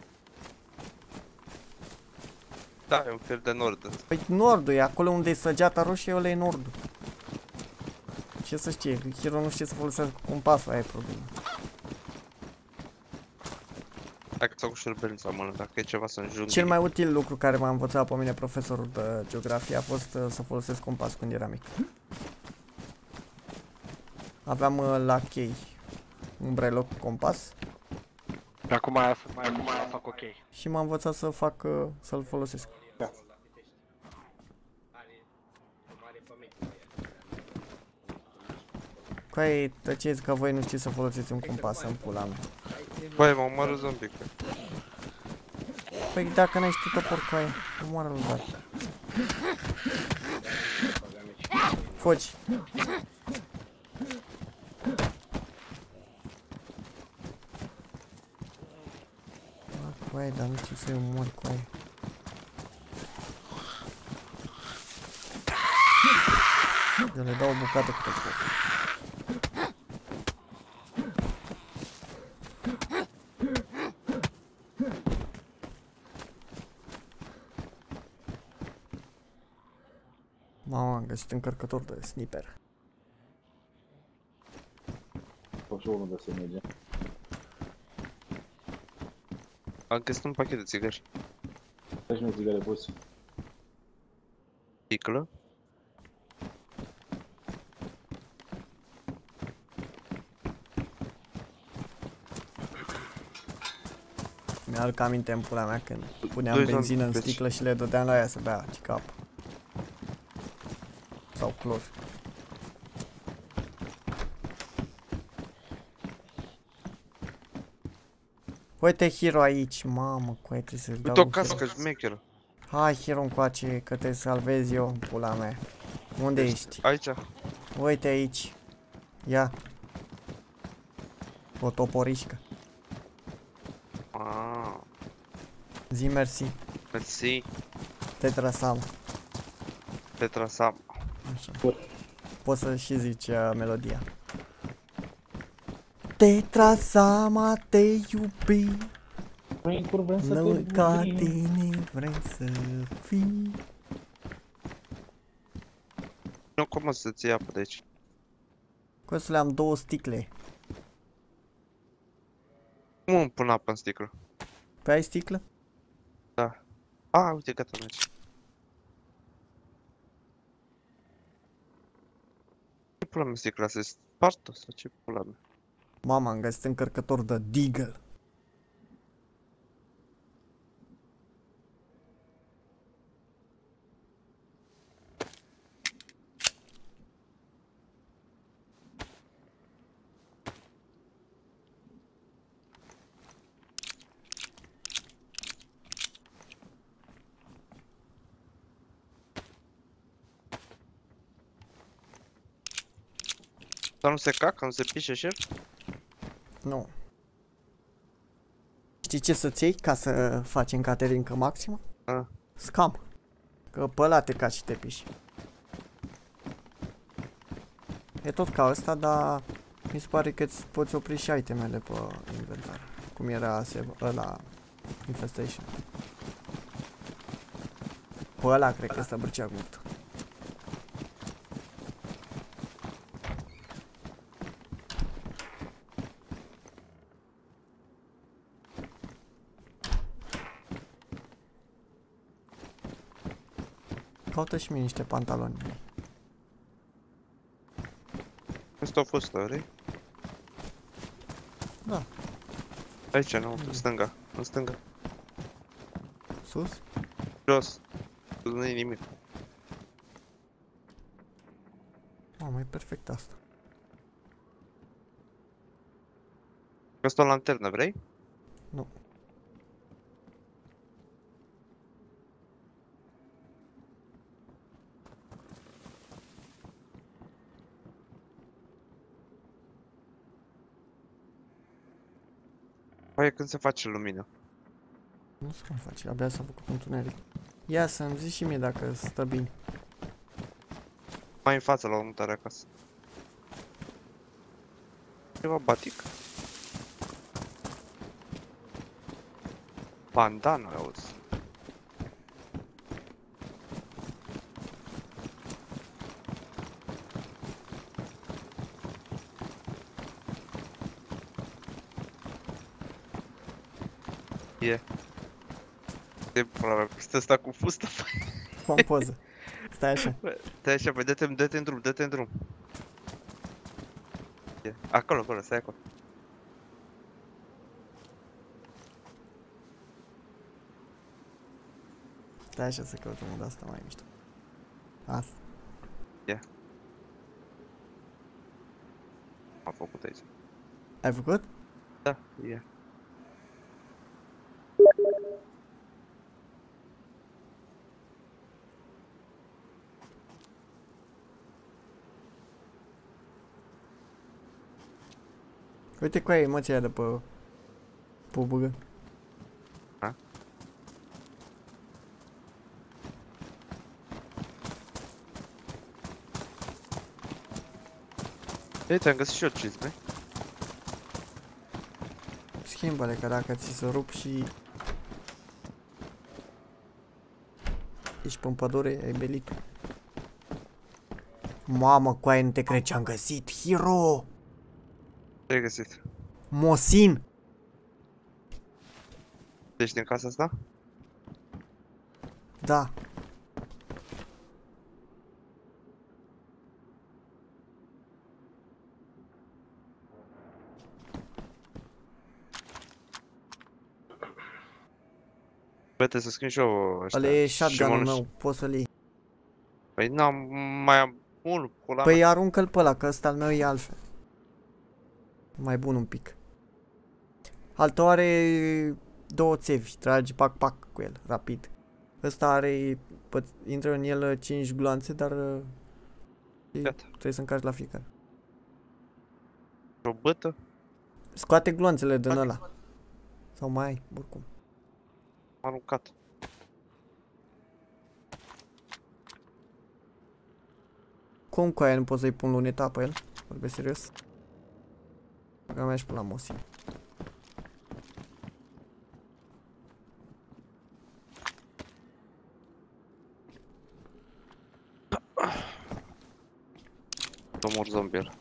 Da, e un fel de nord. Păi nordul, e acolo unde e săgeata roșie, ăla e nordul. Ce să știe, Hiro nu știe să folosească compasul, aia e problema. Hai că ți-au cu șurbelnița, mână, dacă e ceva să înjunghi. Cel mai util lucru care m-a învățat pe mine profesorul de geografie a fost uh, să folosesc compas când eram mic. Aveam uh, la chei un breloc cu compas Acum aia, mai acum aia fac ok. și m-a învățat să fac, uh, să-l folosesc. Coaie, tăceți că voi nu știți să folosiți un compas în pula mea. Băi, m-au omorât zombie, cred. Păi dacă n-ai știut-o porcoaie, omoară-l doar. Foci. Ah, coaie, dar nu știu să-i omor, coaie. Eu le dau o bucată cu tot foc. Mamă, am găsit încărcător de sniper. Fac și unul de să merge. Am găsit un pachet de țigări. Deci nu țigare pus. Sticlă. Mi-aduc aminte în pula mea când puneam Doi benzină în zombi, deci- sticlă și le dădeam la ea să bea, ce cap. Sau clor. Uite Hiro aici, mamă, cu aia trebuie să-l dau Uite o un cască șmecheră. Hai, Hiro, încoace, că te salvez eu, pula mea. Unde ești? Aici. Uite aici. Ia. O toporișcă. Ah, Zi mersi. mersi. Te trasam. Te trasam. Așa. Poți să și zici uh, melodia. Te trasam a te iubi. Păi, cur, vrem să Nu te ca iubim. tine vrem să fii. Nu, cum o să-ți iei apă de aici? Că să le am două sticle. Cum îmi pun apă în sticlă? Pe ai sticlă? Da. A, uite, gata, merge. Ce pula mea sticla? Se spartă sau ce pula mea? Mama, am găsit încărcător de Deagle. Dar nu se cacă, nu se pișe și el? Nu. Știi ce să-ți iei ca să facem caterincă maximă? A. Scam. Că pe ăla te caci și te piși. E tot ca ăsta, dar mi se pare că îți poți opri și itemele pe inventar. Cum era ăla Infestation. Pe ăla cred că stăbârcea gurt. Caută și mie niște pantaloni. Asta a fost, vrei? Da. Aici, nu, în stânga, în stânga. Sus? Jos. Sus nu e nimic. Mamă, e perfect asta. Asta o lanternă, vrei? Nu. Păi când se face lumină? Nu se mai face, abia s-a făcut întuneric. Ia să-mi zici și mie dacă stă bine. Mai în față la o mutare acasă. Ceva batic. Bandana, auzi. E. De pula mea, stă asta cu fustă. Fă poză. Stai așa. Stai așa, păi dă-te, dă-te în drum, dă-te în drum. E. Acolo, acolo, stai acolo. Stai așa să căutăm de asta mai mișto. Asta. E. Am făcut aici. Ai făcut? Da, e. Uite cu aia emoția de pe pubugă. A? Ei, ți-am găsit și eu cizme. Schimbă-le, că dacă ți se rup și ești pe pădure, ai belit. Mamă, cu aia nu te cred ce am găsit. Hero! Ce-ai găsit? Mosin! Ești din casa asta? Da. Băi, să schimb și eu ăștia. Ăla e și shotgun-ul mănuși. meu, poți să-l iei. Păi n-am, mai am unul, pula Păi mea. aruncă-l pe ăla, că ăsta al meu e altfel. Mai bun un pic. Altul are două țevi, tragi pac-pac cu el, rapid. Ăsta are, pă, intră în el cinci gloanțe, dar uh, e- Gata. trebuie să încarci la fiecare. O bătă? Scoate gloanțele din ăla. Sau mai ai, oricum. Am aruncat. Cum cu aia nu pot să-i pun luneta pe el? Vorbesc serios? Băga mea și până la Mosi. Omor zombie ăla.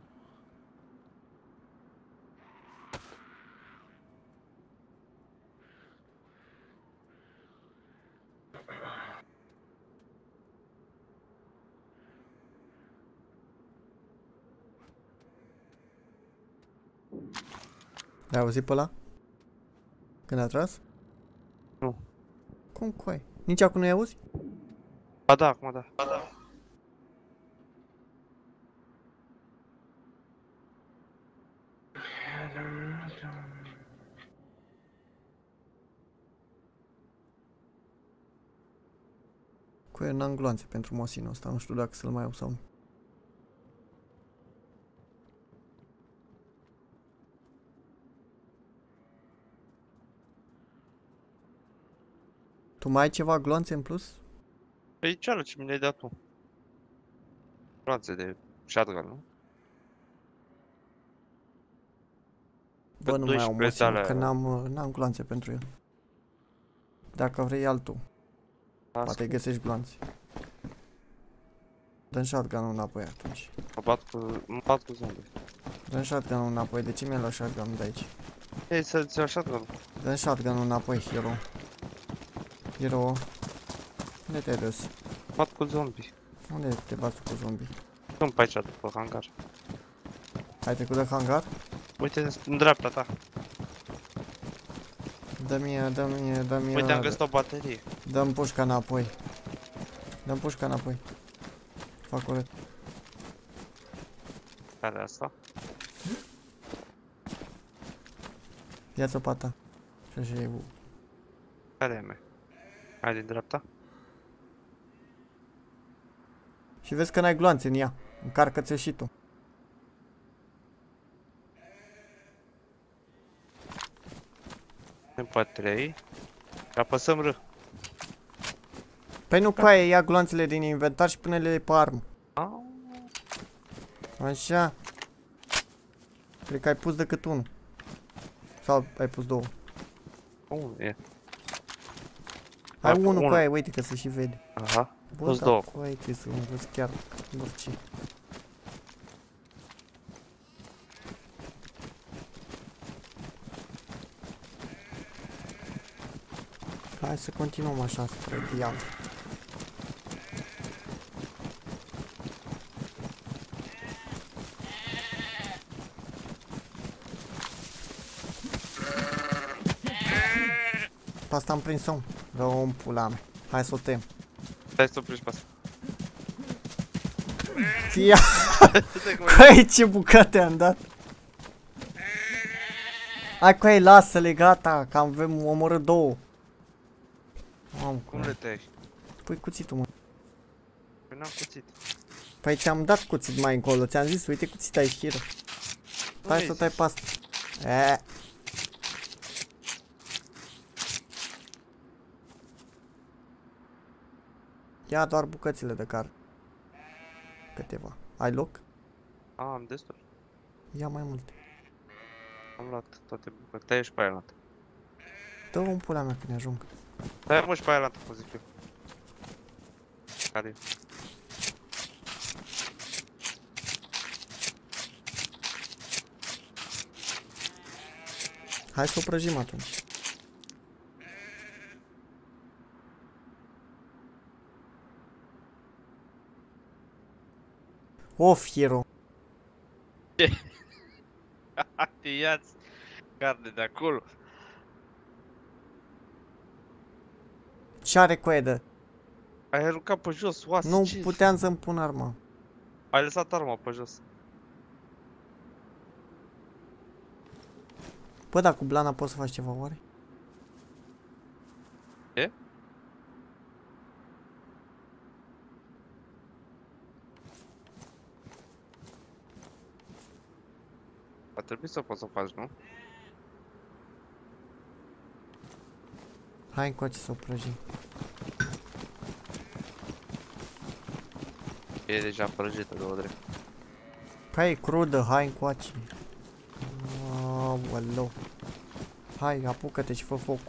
L-ai auzit pe ăla? Când a tras? Nu. Cum cu aia? Nici acum nu-i auzi? Ba da, acum da. Ba da. Cu aia n-am gloanțe pentru Mosinul ăsta, nu știu dacă să-l mai iau sau nu. Tu mai ai ceva gloanțe în plus? Păi cealaltă ce mi le-ai dat tu. Gloanțe de shotgun, nu? Bă, nu mai au doisprezece Mosinul, alea. că n-am, n-am gloanțe pentru el. Dacă vrei altul, poate găsești gloanțe. Dă-mi shotgun-ul înapoi atunci. Mă bat cu, mă bat cu zombie. Dă-mi shotgun-ul înapoi, de ce mi-ai luat shotgun-ul de aici? Ei, să-ți iau shotgun. Dă-mi shotgun-ul înapoi, hero. Hero. Unde te-ai dus? Mă bat cu zombie. Unde te bați cu zombie? Nu pe aici, după hangar. Ai trecut de hangar? Uite, în dreapta ta. Dă-mi, dă-mi, dă-mi... Uite, am găsit o baterie. Dă-mi pușca înapoi. Dă-mi pușca înapoi. Fac corect. Care asta? Ia-ți-o pata. Și așa e... Care e mea? Ai din dreapta? Și vezi că n-ai gloanțe în ea. Încarcă-ți-o și tu. Pe trei. Și apăsăm R. Păi nu, cu aia, ia gloanțele din inventar și pune-le pe armă. Au. Așa. Cred că ai pus decât unul. Sau ai pus două. Unul e. Ai Mai unul unul. cu aia, uite că se și vede. Aha. Bă, Pus da, două. cu aia trebuie să învăț chiar orice. Hai să continuăm așa spre dial. Pe asta am prins-o. Rău în pula mea. Hai să o tem. Stai să oprești pe asta. Ia! Coi, ce bucate am dat! Hai, coi, lasă-le, gata, că avem omorât două. Am, Cum le tăi? pui cuțitul, mă. Păi n-am cuțit. Păi ți-am dat cuțit mai încolo, ți-am zis, uite cuțit aici, hero. Hai să vezi? tai pasta. E. Ia doar bucățile de car. Câteva. Ai loc? A, am destul. Ia mai multe. Am luat toate bucăți. Tăie și pe aia lată. Dă-o în pula mea când ne ajung. Tăie mă și pe aia lată, cum zic eu. Care e? Hai să o prăjim atunci. Of, hero. Te ia-ți carne de acolo. Ce are cu de? Ai aruncat pe jos, oase, Nu ce? puteam să-mi pun arma. Ai lăsat arma pe jos. Bă, dar cu blana poți să faci ceva, oare? E? trebui să poți să faci, nu? Hai încoace să o prăjim. E deja prăjită de o drept. Păi e crudă, hai încoace. Aoleu. Hai, apucă-te și fă focul.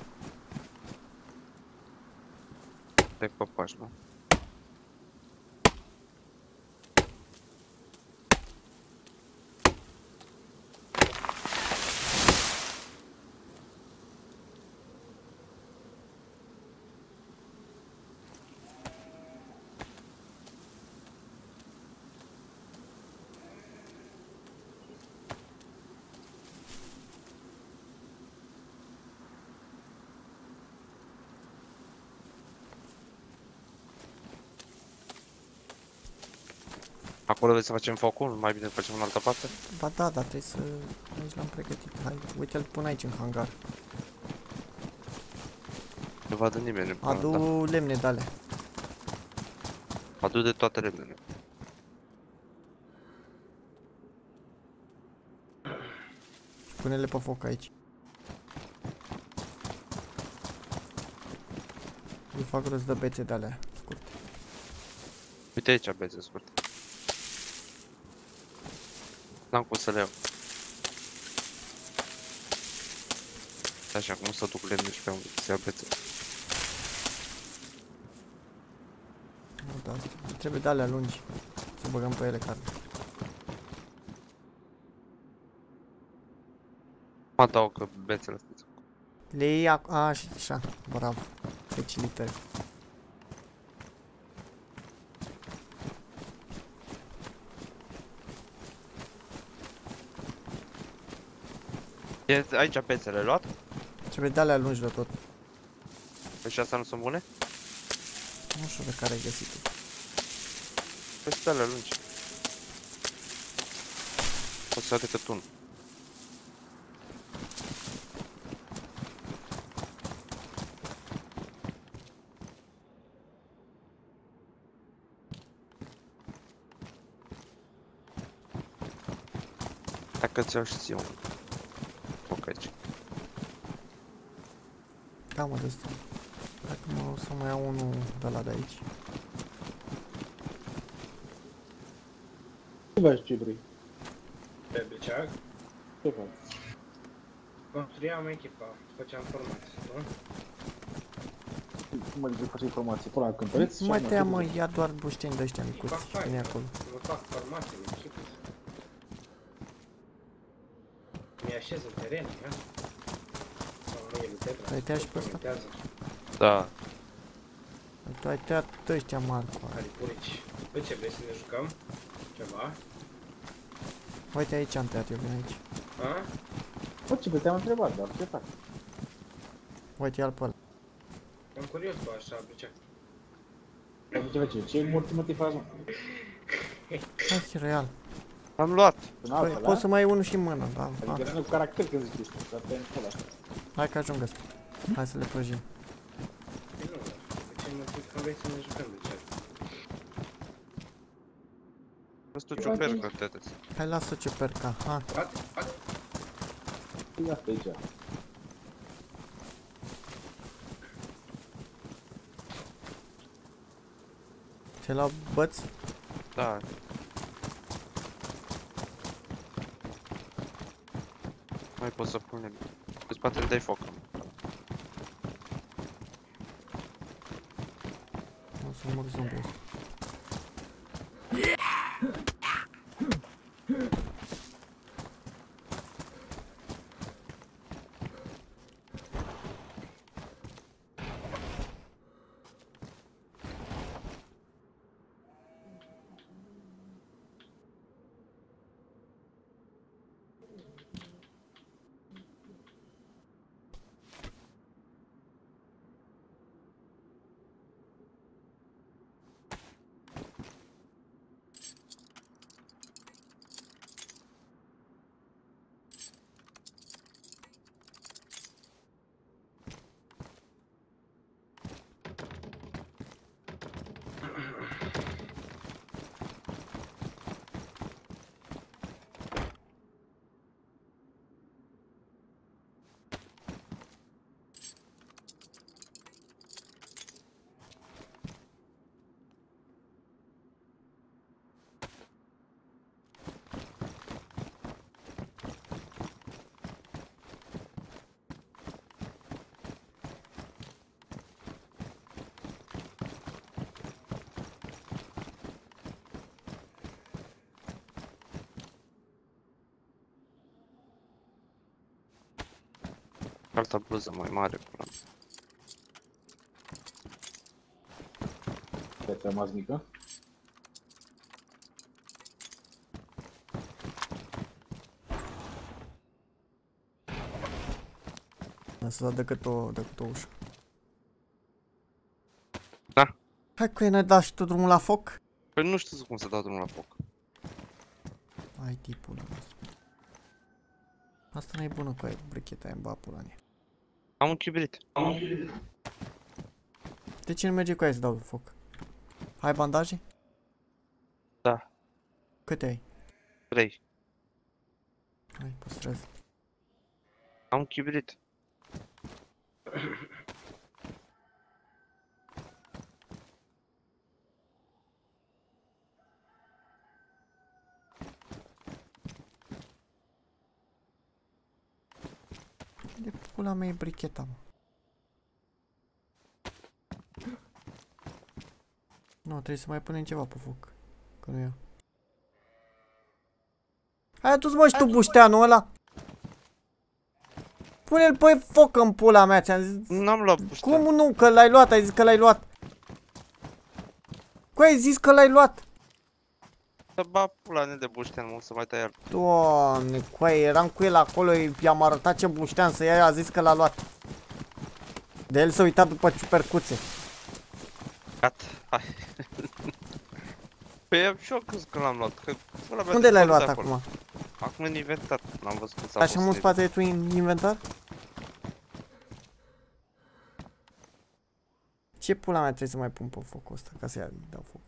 Te păpași, nu? Acolo vrei să facem focul? Mai bine facem în altă parte? Ba da, dar trebuie să... Aici l-am pregătit. Hai, uite-l pun aici în hangar. Nu vadă nimeni în plan, da. Adu lemne de alea. Adu de toate lemnele. Pune-le pe foc aici. Eu fac rost de bețe de alea scurte. Uite aici bețe scurte. N-am cum să le iau. Așa, cum să duc lemne și pe unde să ia bețe. Nu, da, asta. Trebuie de alea lungi. Să băgăm pe ele carne. Mă adaug bețele astea. Le iei ac- a, așa, așa, bravo. Felicitări. E aici bețele luat? Trebuie de alea lungi de tot. Păi și astea nu sunt bune? Nu știu de care ai găsit tu. Păi sunt alea lungi. Poți să ia decât unul. Dacă ți iau și ție unul. Foc aici. Da, mă, destul. Dacă mă o să mai iau unul de la de aici. Ce faci, Cibri? Pe briceag, Ce faci? construiam echipa, făceam formații, nu? Cum adică faci informații? Până la cântăreți? Mai te mă, ia doar bușteni de ăștia Fac micuți. fain, Vine acolo. nu fac formații, nu echipă. Mi-așez în teren, ia? Sau nu e în tetra? Ai tăiat și pe ăsta? Comentează. Da. Tu ai tăiat ăștia mari cu aia. Caripurici. Pe ce, vrei să ne jucăm? Ceva? Uite aici am tăiat, eu vin aici. A? Bă, Cibri, te-am întrebat, dar ce faci? Uite, ia-l pe ăla. Am curios cu așa briceag. Ce faci? Ce morți mă te faci, mă? Hai, real. Am luat. În Păi, alta, poți da? să mai iei unul și în mână, da. Adică Hai, rămâne cu caracter când zici tu, să te încolo așa. hai că ajung ăsta. Hai să le prăjim. Păi nu, dar de ce mă zic că vrei să ne jucăm briceag? Văzut tu ciupercă, teteț. Hai, lasă ce perca. Ha. Poate, poate. E asta aici. Ce la băț? Da. Mai pot să punem. Cu spatele dai foc. O să mor zombiul ăsta. alta bluză mai mare, pula. Ți-a rămas mică? Să dat decât o, decât o ușă. Da. Hai cu ei, n-ai dat și tu drumul la foc? Păi nu știu cum să dau drumul la foc. Ai tipul ăla. Asta nu e bună cu aia, cu bricheta aia în bapul ăla. Am un chibrit. Am un chibrit. De ce nu merge cu aia să dau foc? Ai bandaje? Da. Câte ai? Trei. Hai, păstrează. Am un chibrit. De pula mea e bricheta, mă. Nu, trebuie să mai punem ceva pe foc. Că nu ia. Hai adu-ți mă și tu bușteanul ăla. Pune-l pe foc în pula mea, ți-am zis. N-am luat buștean. Cum nu? Că l-ai luat, ai zis că l-ai luat. Cu ai zis că l-ai luat. Să ba pula ne de buștean, mă, să mai tai altul. Doamne, cu aia, eram cu el acolo, i-am arătat ce buștean să ia, a zis că l-a luat. De el s-a uitat după ciupercuțe. Gata, hai. Păi eu și eu crezut că l-am luat. Că Unde l-ai luat acum? Acum în inventar, n-am văzut cum s-a Așa mult spațiu ai tu în inventar? Ce pula mea trebuie să mai pun pe focul ăsta ca să-i dau foc?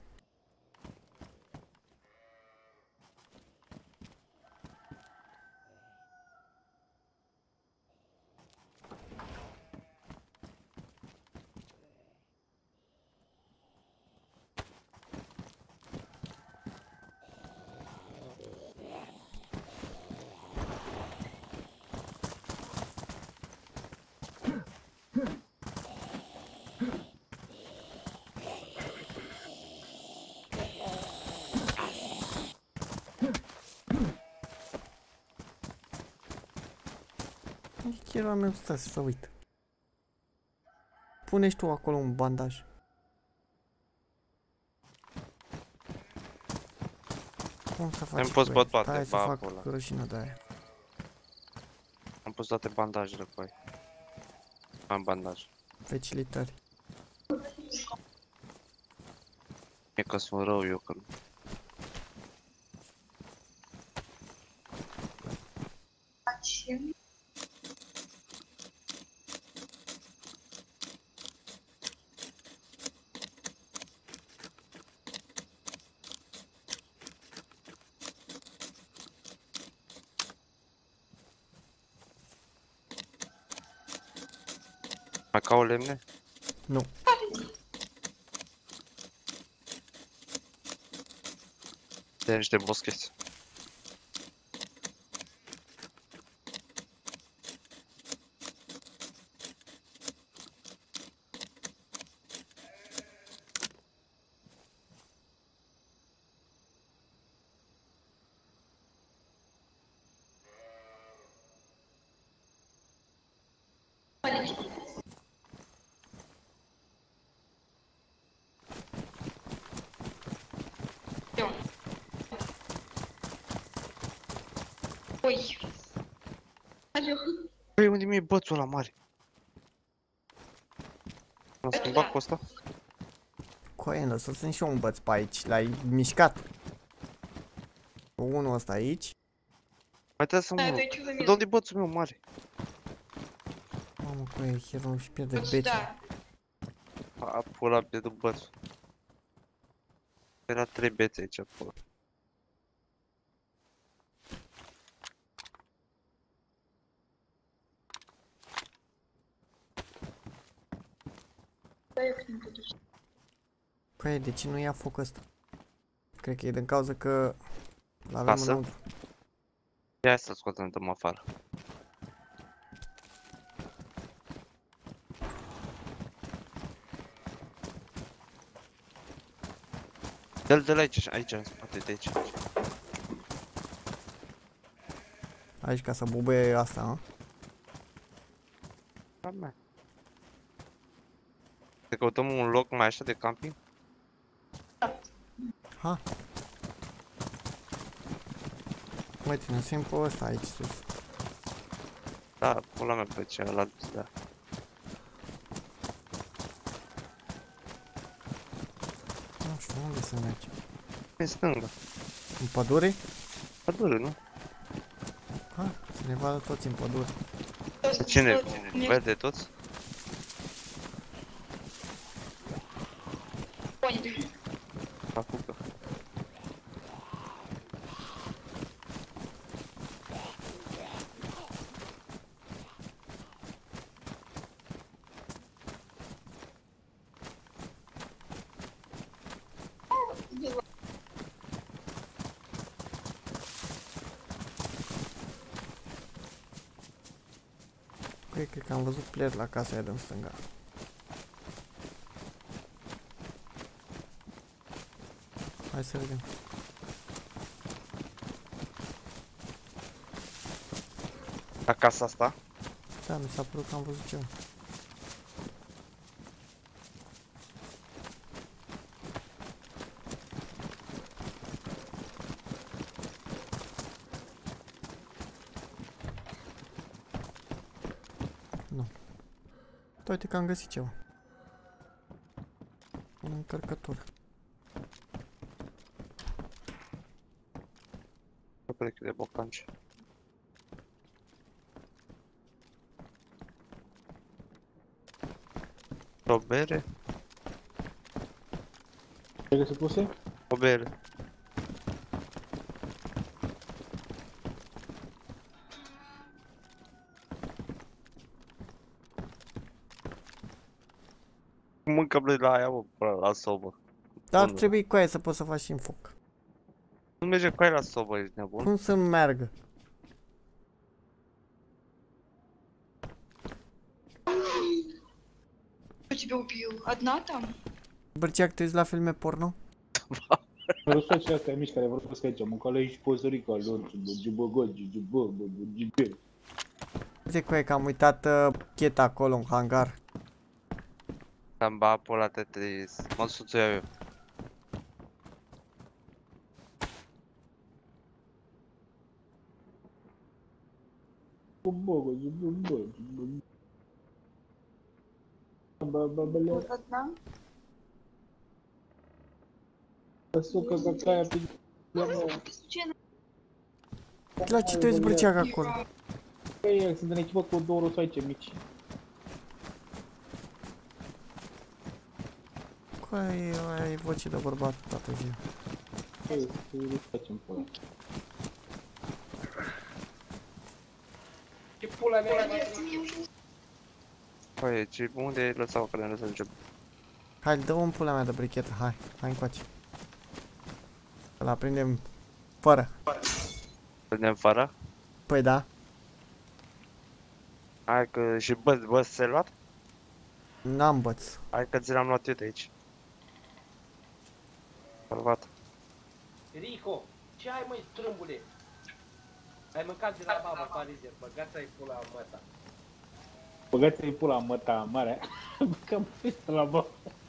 Chiar am meu stai să uit. Pune și tu acolo un bandaj. Cum să faci? Am pus cu el? bot-bate, Hai să ba, fac acolo. rășină de aia. Am pus toate bandajele pe aia. Am bandaj. Facilitări. E că sunt rău eu că... Mai caut lemne? Nu. De niște boscheți. Ui. Alo. Păi unde mi-e bățul ăla mare? M-am schimbat cu ăsta? Coenă, să sunt și eu un băț pe aici. L-ai mișcat. Unul ăsta aici. Mai trebuie să Hai, mă... doi ce De unde e bățul meu mare? Mamă, cu el, hero și pierde Băț, bețe. da. A, pula, pierdut bățul. Era trei bețe aici, pula. Păi, de ce nu ia foc ăsta? Cred că e din cauza că l-avem Lasă. înăuntru. Ia să-l scoatem, dăm afară. Dă-l de la aici, aici, în spate, de aici. Aici ca să bubuie asta, a? mea. Să căutăm un loc mai așa de camping? Ha. Mă, ține simt pe ăsta aici sus. Da, pula mea pe celălalt, da. Nu știu unde să mergi. În stânga. În pădure? Pădure, nu? Ha, să ne vadă toți în pădure. Cine vede toți? Apucă. Păi, cred că am văzut player la casa aia din stânga. Hai să vedem. La casa asta? Da, mi s-a părut că am văzut ceva. Nu. Uite că am găsit ceva. Un încărcător. O pereche de bocanci. O bere? Ce găsit puse? O bere. Mâncăm noi la aia, mă, până la sobă. Dar ar Bun. trebui cu aia să poți să faci și în foc. Nu merge cu aia la sobă, ești nebun? Cum să meargă? Кто тебя убил? Одна там? Bărceac, te uiți la filme porno? Rusocii astea mici care vorbesc aici, mâncale aici pozărica lor, giubăgogi, giubă, giubă. Uite cu aia că am uitat uh, cheta acolo în hangar. Am bat pe la Tetris. Mă suțuia eu. Giubă, giubă, giubă. Ba, ba, ba, Вот одна. сука какая ты... Случайно. La ce te uiți, Bărceac, acolo? Păi, sunt în echipă cu două rosoaice mici. Cu aia ai voce de bărbat toată ziua. Păi, să le facem pe ăla. Ce pula mea, Yes, мне уже Păi, ce, unde ai lăsat-o că ne lăsat nicio... Hai, dă un pula mea de brichetă, hai, hai încoace. Să-l aprindem fără. Vedem fără? Păi da, Hai că și bă, bă, ți-ai luat? n-am băț. Hai că ți l-am luat eu de aici. Salvat. Rico, ce ai măi, strâmbule? Ai mâncat de la baba parizer, băgați-ai pula măta. Băgați-i pula în măta mare. Băgăm peste la bă.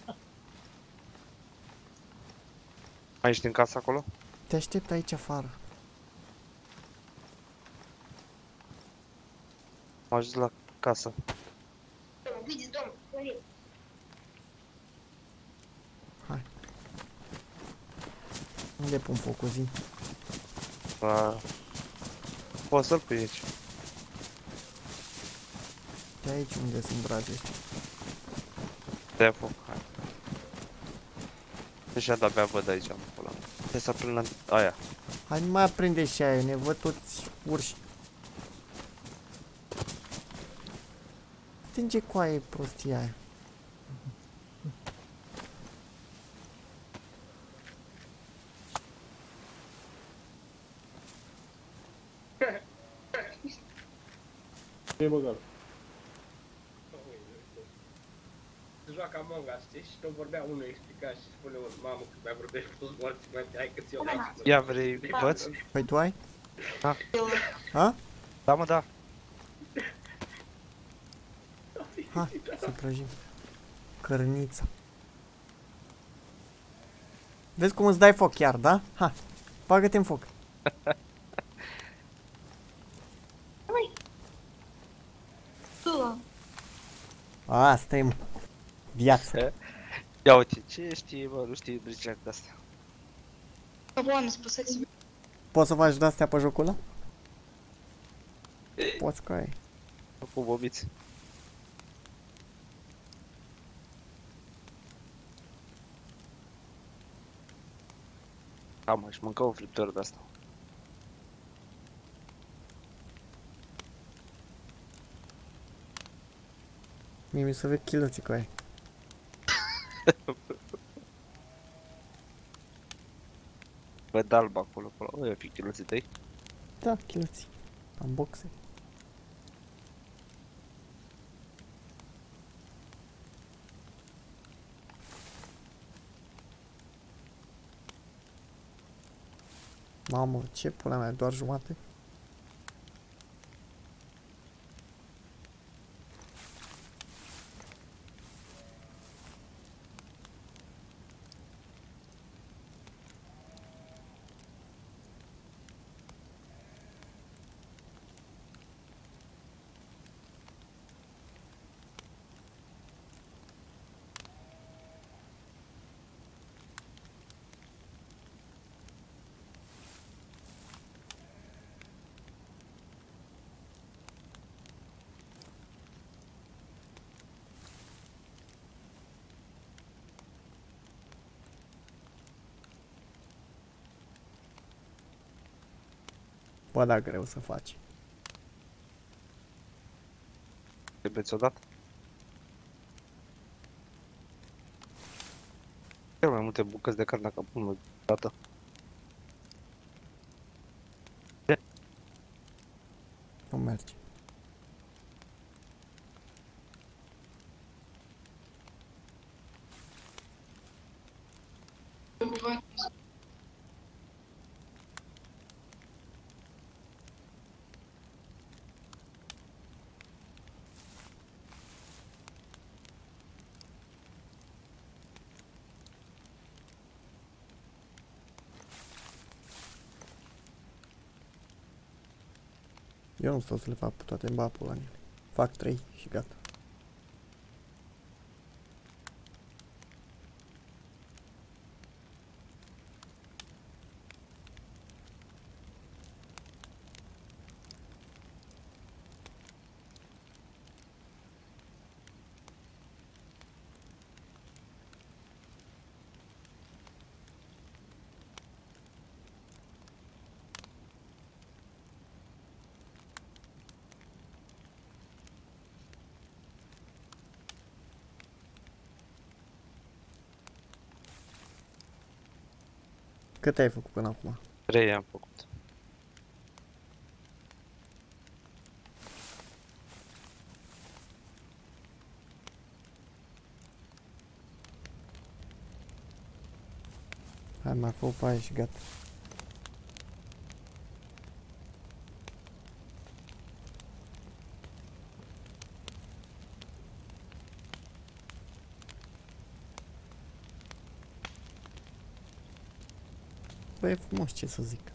Mai ești în casă acolo? Te aștept aici afară. Am ajuns la casă. выйди из дома. Говори. Unde pun focul, zi? La... Poți să-l pui aici. De aici unde sunt brazi ăștia. De foc, hai. Deci de-abia văd aici, am pula mea. Trebuie să aprind la aia. Hai, nu mai aprinde și aia, ne văd toți urși. Stinge coaie prostia aia. Ce băgat? Se joacă Among Us, știi? Și tot vorbea unul, explica și spune unul, mamă, cât mai vorbești cu toți morții mei, hai că ți-o aici. Ia vrei, învăț? Păi tu ai? Da. Ha? Da, mă, da. Hai, să prăjim. Cărnița. Vezi cum îți dai foc chiar, da? Ha, bagă-te în foc. Было. Asta e, mă. Viața. Ia uite, ce știi, bă, nu știi briceac de asta. Ладно, спасать себя. Poți să faci de-astea pe jocul ăla? Poți că ai. Cu bobiți. Da, mă, și mânca o friptură de asta. Mie mi se vede chiloții cu ai. Văd alb acolo, acolo. O, ia fi chiloții tăi. Da, chiloții. Am boxe. Mamă, ce pula mea, doar jumate? Bă, da, greu să faci. Trebuie ți-o dat? Cel mai multe bucăți de carne ca până dată. Nu merge. Бывает. Eu nu stau să le fac pe toate în bapul la ele. Fac trei și gata. Cât ai făcut până acum? Trei am făcut. Hai, mai fă pe aia și gata. Bă, e frumos, ce să zic.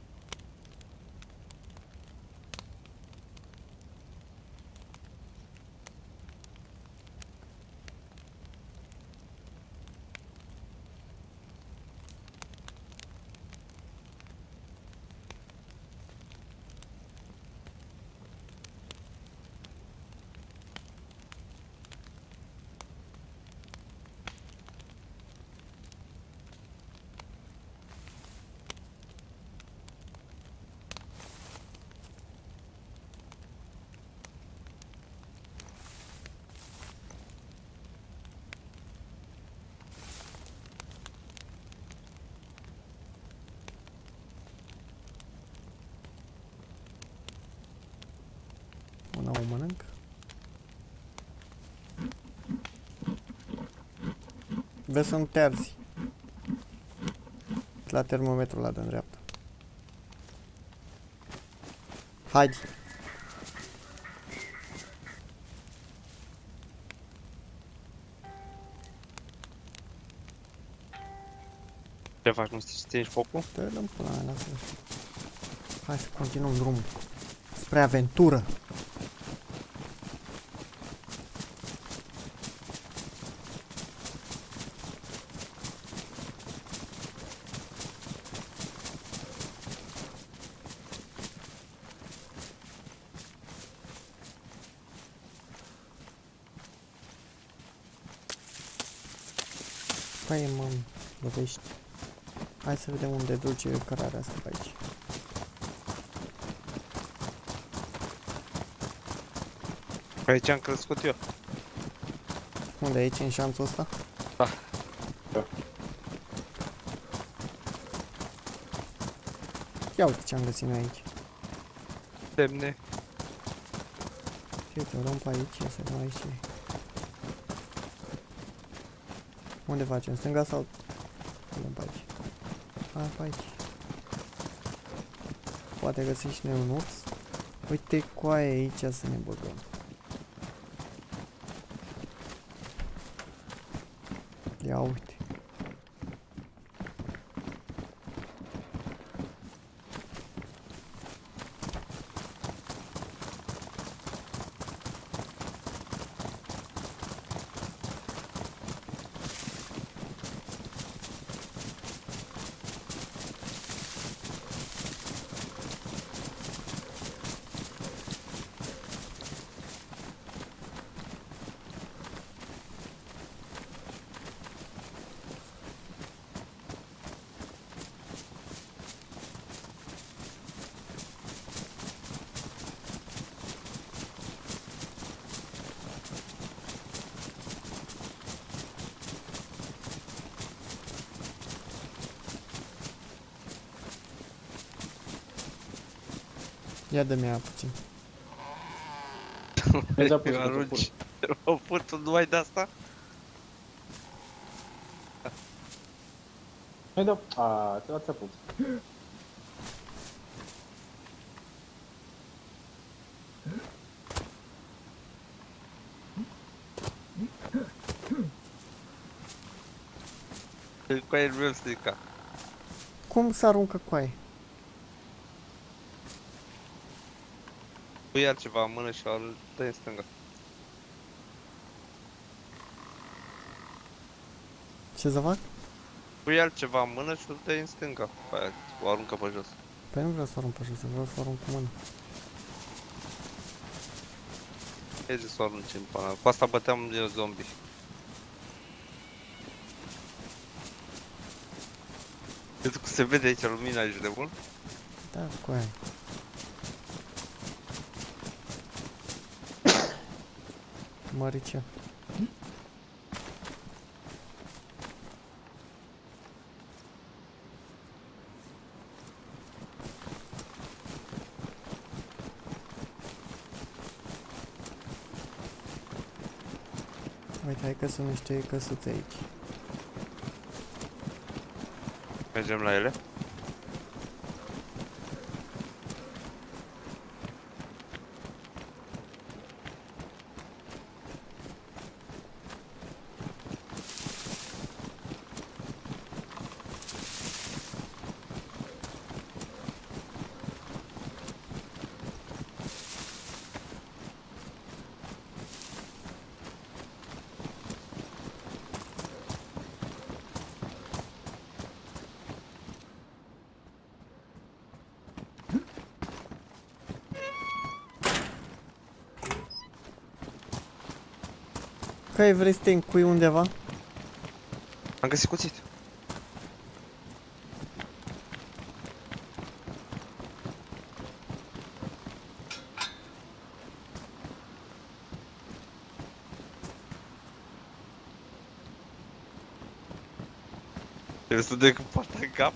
Una o mănânc. Vezi să nu te arzi. La termometrul ăla de-n dreapta. Haide. Ce faci, nu stingi focul? Dă-l în pula mea, lasă. Hai să continuăm drumul. Spre aventură. Păi, mă, lovești. Hai să vedem unde duce cărarea asta pe aici. Aici am crescut eu. Unde, aici, în șanțul ăsta? Da. Da. Ia uite ce am găsit noi aici. Semne. Uite, o luăm pe aici, ia să vedem aici ce e. Unde facem? Stânga sau? O luăm pe aici. A, pe aici. Poate găsim și noi un urs. Uite coaie aici să ne băgăm. Ia uite. Ia dă-mi aia puțin. Mergi apus, Eu cu arunci. O put numai de asta? Hai da, a, ți-a ți-a pus. Cu aia nu strica. Cum să aruncă coaie? Pui altceva în mână și o dă în stânga. Ce să fac? Pui altceva în mână și o dă în stânga. Pe aia o aruncă pe jos. Păi nu vreau să o arunc pe jos, vreau să o arunc cu mână. Merge să o arunci în pana. Cu asta băteam eu zombie. Pentru că se vede aici lumina, ești de bun? Da, coaie. Mărice. Uite, hai că sunt niște căsuțe aici. Mergem la ele. Că vrei să te încui undeva? Am găsit cuțit. Trebuie să dai cu poarta în cap?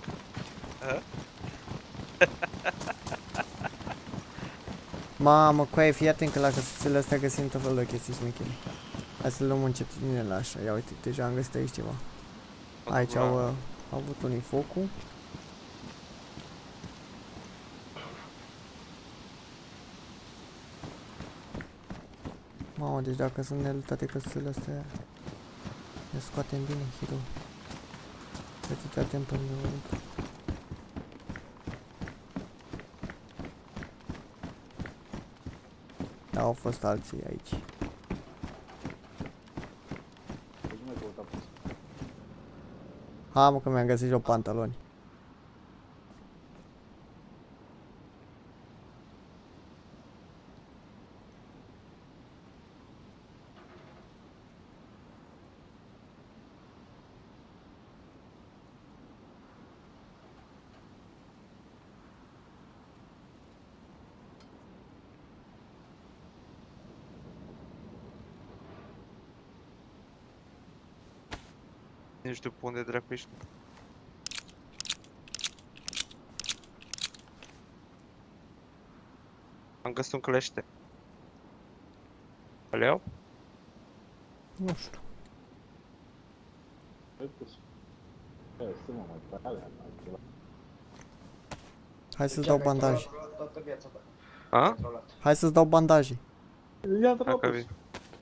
Mamă, coaie, fii atent că la căsuțele astea găsim tot felul de chestii șmechele. Hai să luăm încetinile așa, ia uite, deja am găsit aici ceva. Aici au, uh, au avut unii focul. Mamă, deci dacă sunt nelutate căsuțele astea, le scoatem bine, hero. atâtea timp în urmă. Da, au fost alții aici. Deci nu mai căuta pus. Ha, mă, că mi-am găsit eu pantaloni. Nu știu pe unde dracu ești. Am găsit un clește. Îl iau? Nu știu. Ai pus. Hai, să mă mai tare, altceva. Hai să-ți Deci dau am bandaje. controlat toată viața ta. A? Controlat. Hai să-ți dau bandaje. Ia te Dacă pus. vii.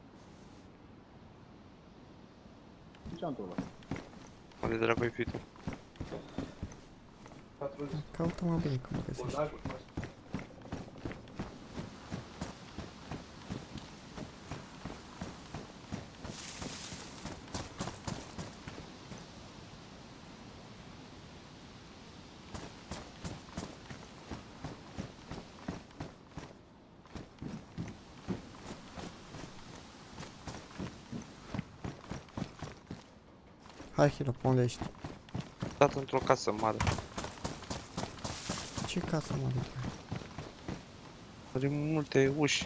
Ce am întâmplat? Unde dracu-i fi tu? patruzeci. Caută-mă bine că mă găsești. Bolnavul. Hai, Hiro, pe unde ești? Dat într-o casă mare. Ce casă, mă, adică? Are multe uși.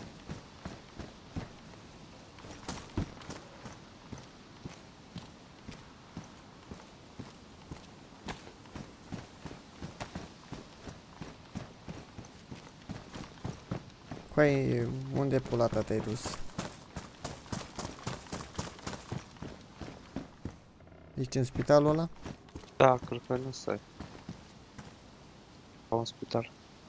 Coai, unde pula ta te-ai dus? Ești în spitalul ăla? Da, cred că nu stai. La un spital.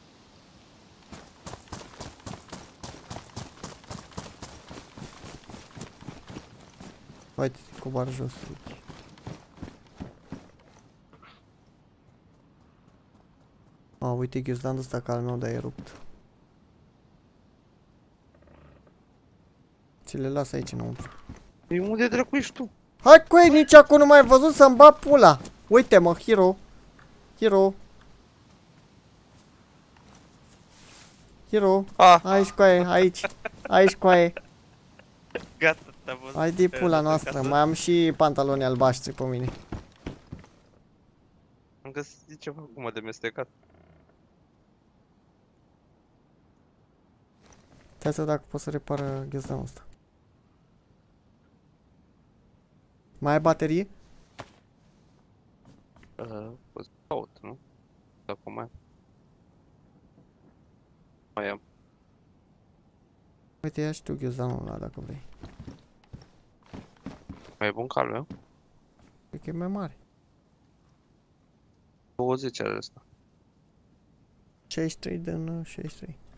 Uite, coboară jos aici. A, uite ghiozdanul ăsta ca al meu, dar e rupt. Ți le las aici înăuntru. Ei, unde dracu ești tu? Hai cu ei, nici acum nu mai ai văzut să-mi bat pula. Uite mă, Hiro. Hiro. Hiro. Ah, Aici coaie, aici. Aici coaie. gata, te-am văzut. Hai de pula Te-ai noastră. văzut Mai am și pantaloni albaștri pe mine. Am găsit ceva acum de mestecat. Stai să dacă pot să repară ghiozdanul ăsta. Mai ai baterie? Uh, poți caut, nu? Dacă mai am. Mai am. Uite, ia și tu ghiozdanul ăla dacă vrei. Mai e bun ca al meu? Cred că e mai mare. douăzeci are ăsta. șaizeci și trei din șaizeci și trei.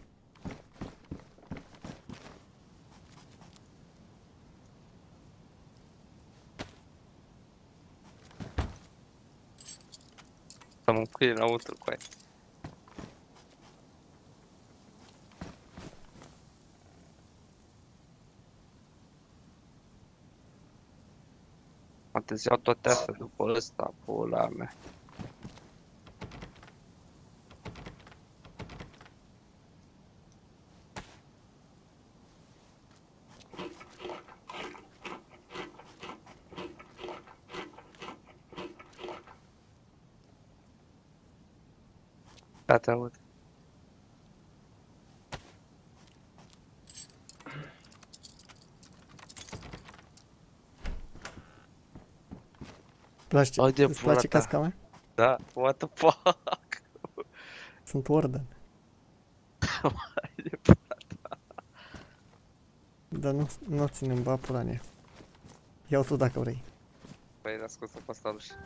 Am un cuie înăuntru cu aia. Am te iau toate astea după ăsta, pula mea. Da, te aud. Place, Ai de îți pula place ta. casca mea? Da, what the fuck? Sunt Warden. Ai de pula ta. Dar nu, nu ținem ba pula în ea. Iau tu dacă vrei. Păi, l-a scos-o pe asta și...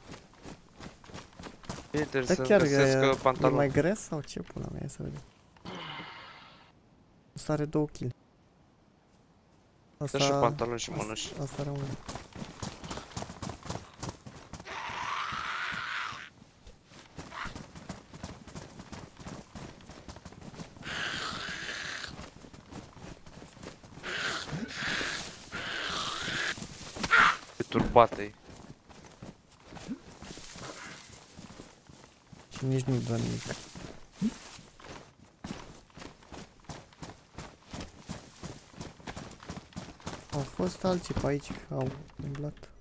Ei, trebuie Dar să chiar găsesc e, e pantaloni. mai gres sau ce pula mea e să vedem. Asta are două kill. Dă și pantaloni și mănuși. Asta are unul. Turbată-i. Și nici nu dă nimic. Au fost alții pe aici, au umblat.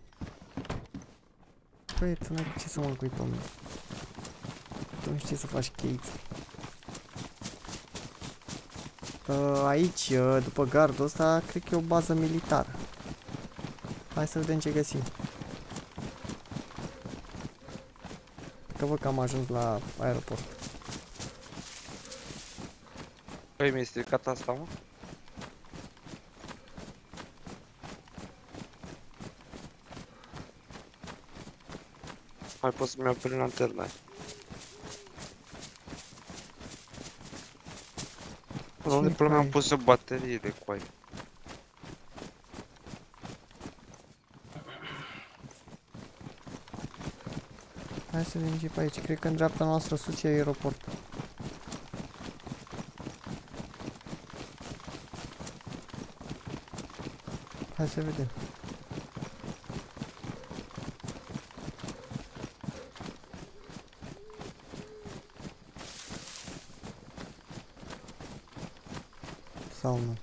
Păi, tu n-ai ce să mă încui pe mine. Tu nu știi să faci cheiță. Uh, aici, uh, după gardul ăsta, cred că e o bază militară. Hai să vedem ce găsim. Că văd că am ajuns la aeroport. Păi, mi-ai stricat asta, mă? Mai pot să-mi iau pe lanternă. Unde până mi-am pus eu bateriile cu aia? Hai să vedem ce pe aici. Cred că în dreapta noastră sus e aeroport. Hai să vedem. Sau nu?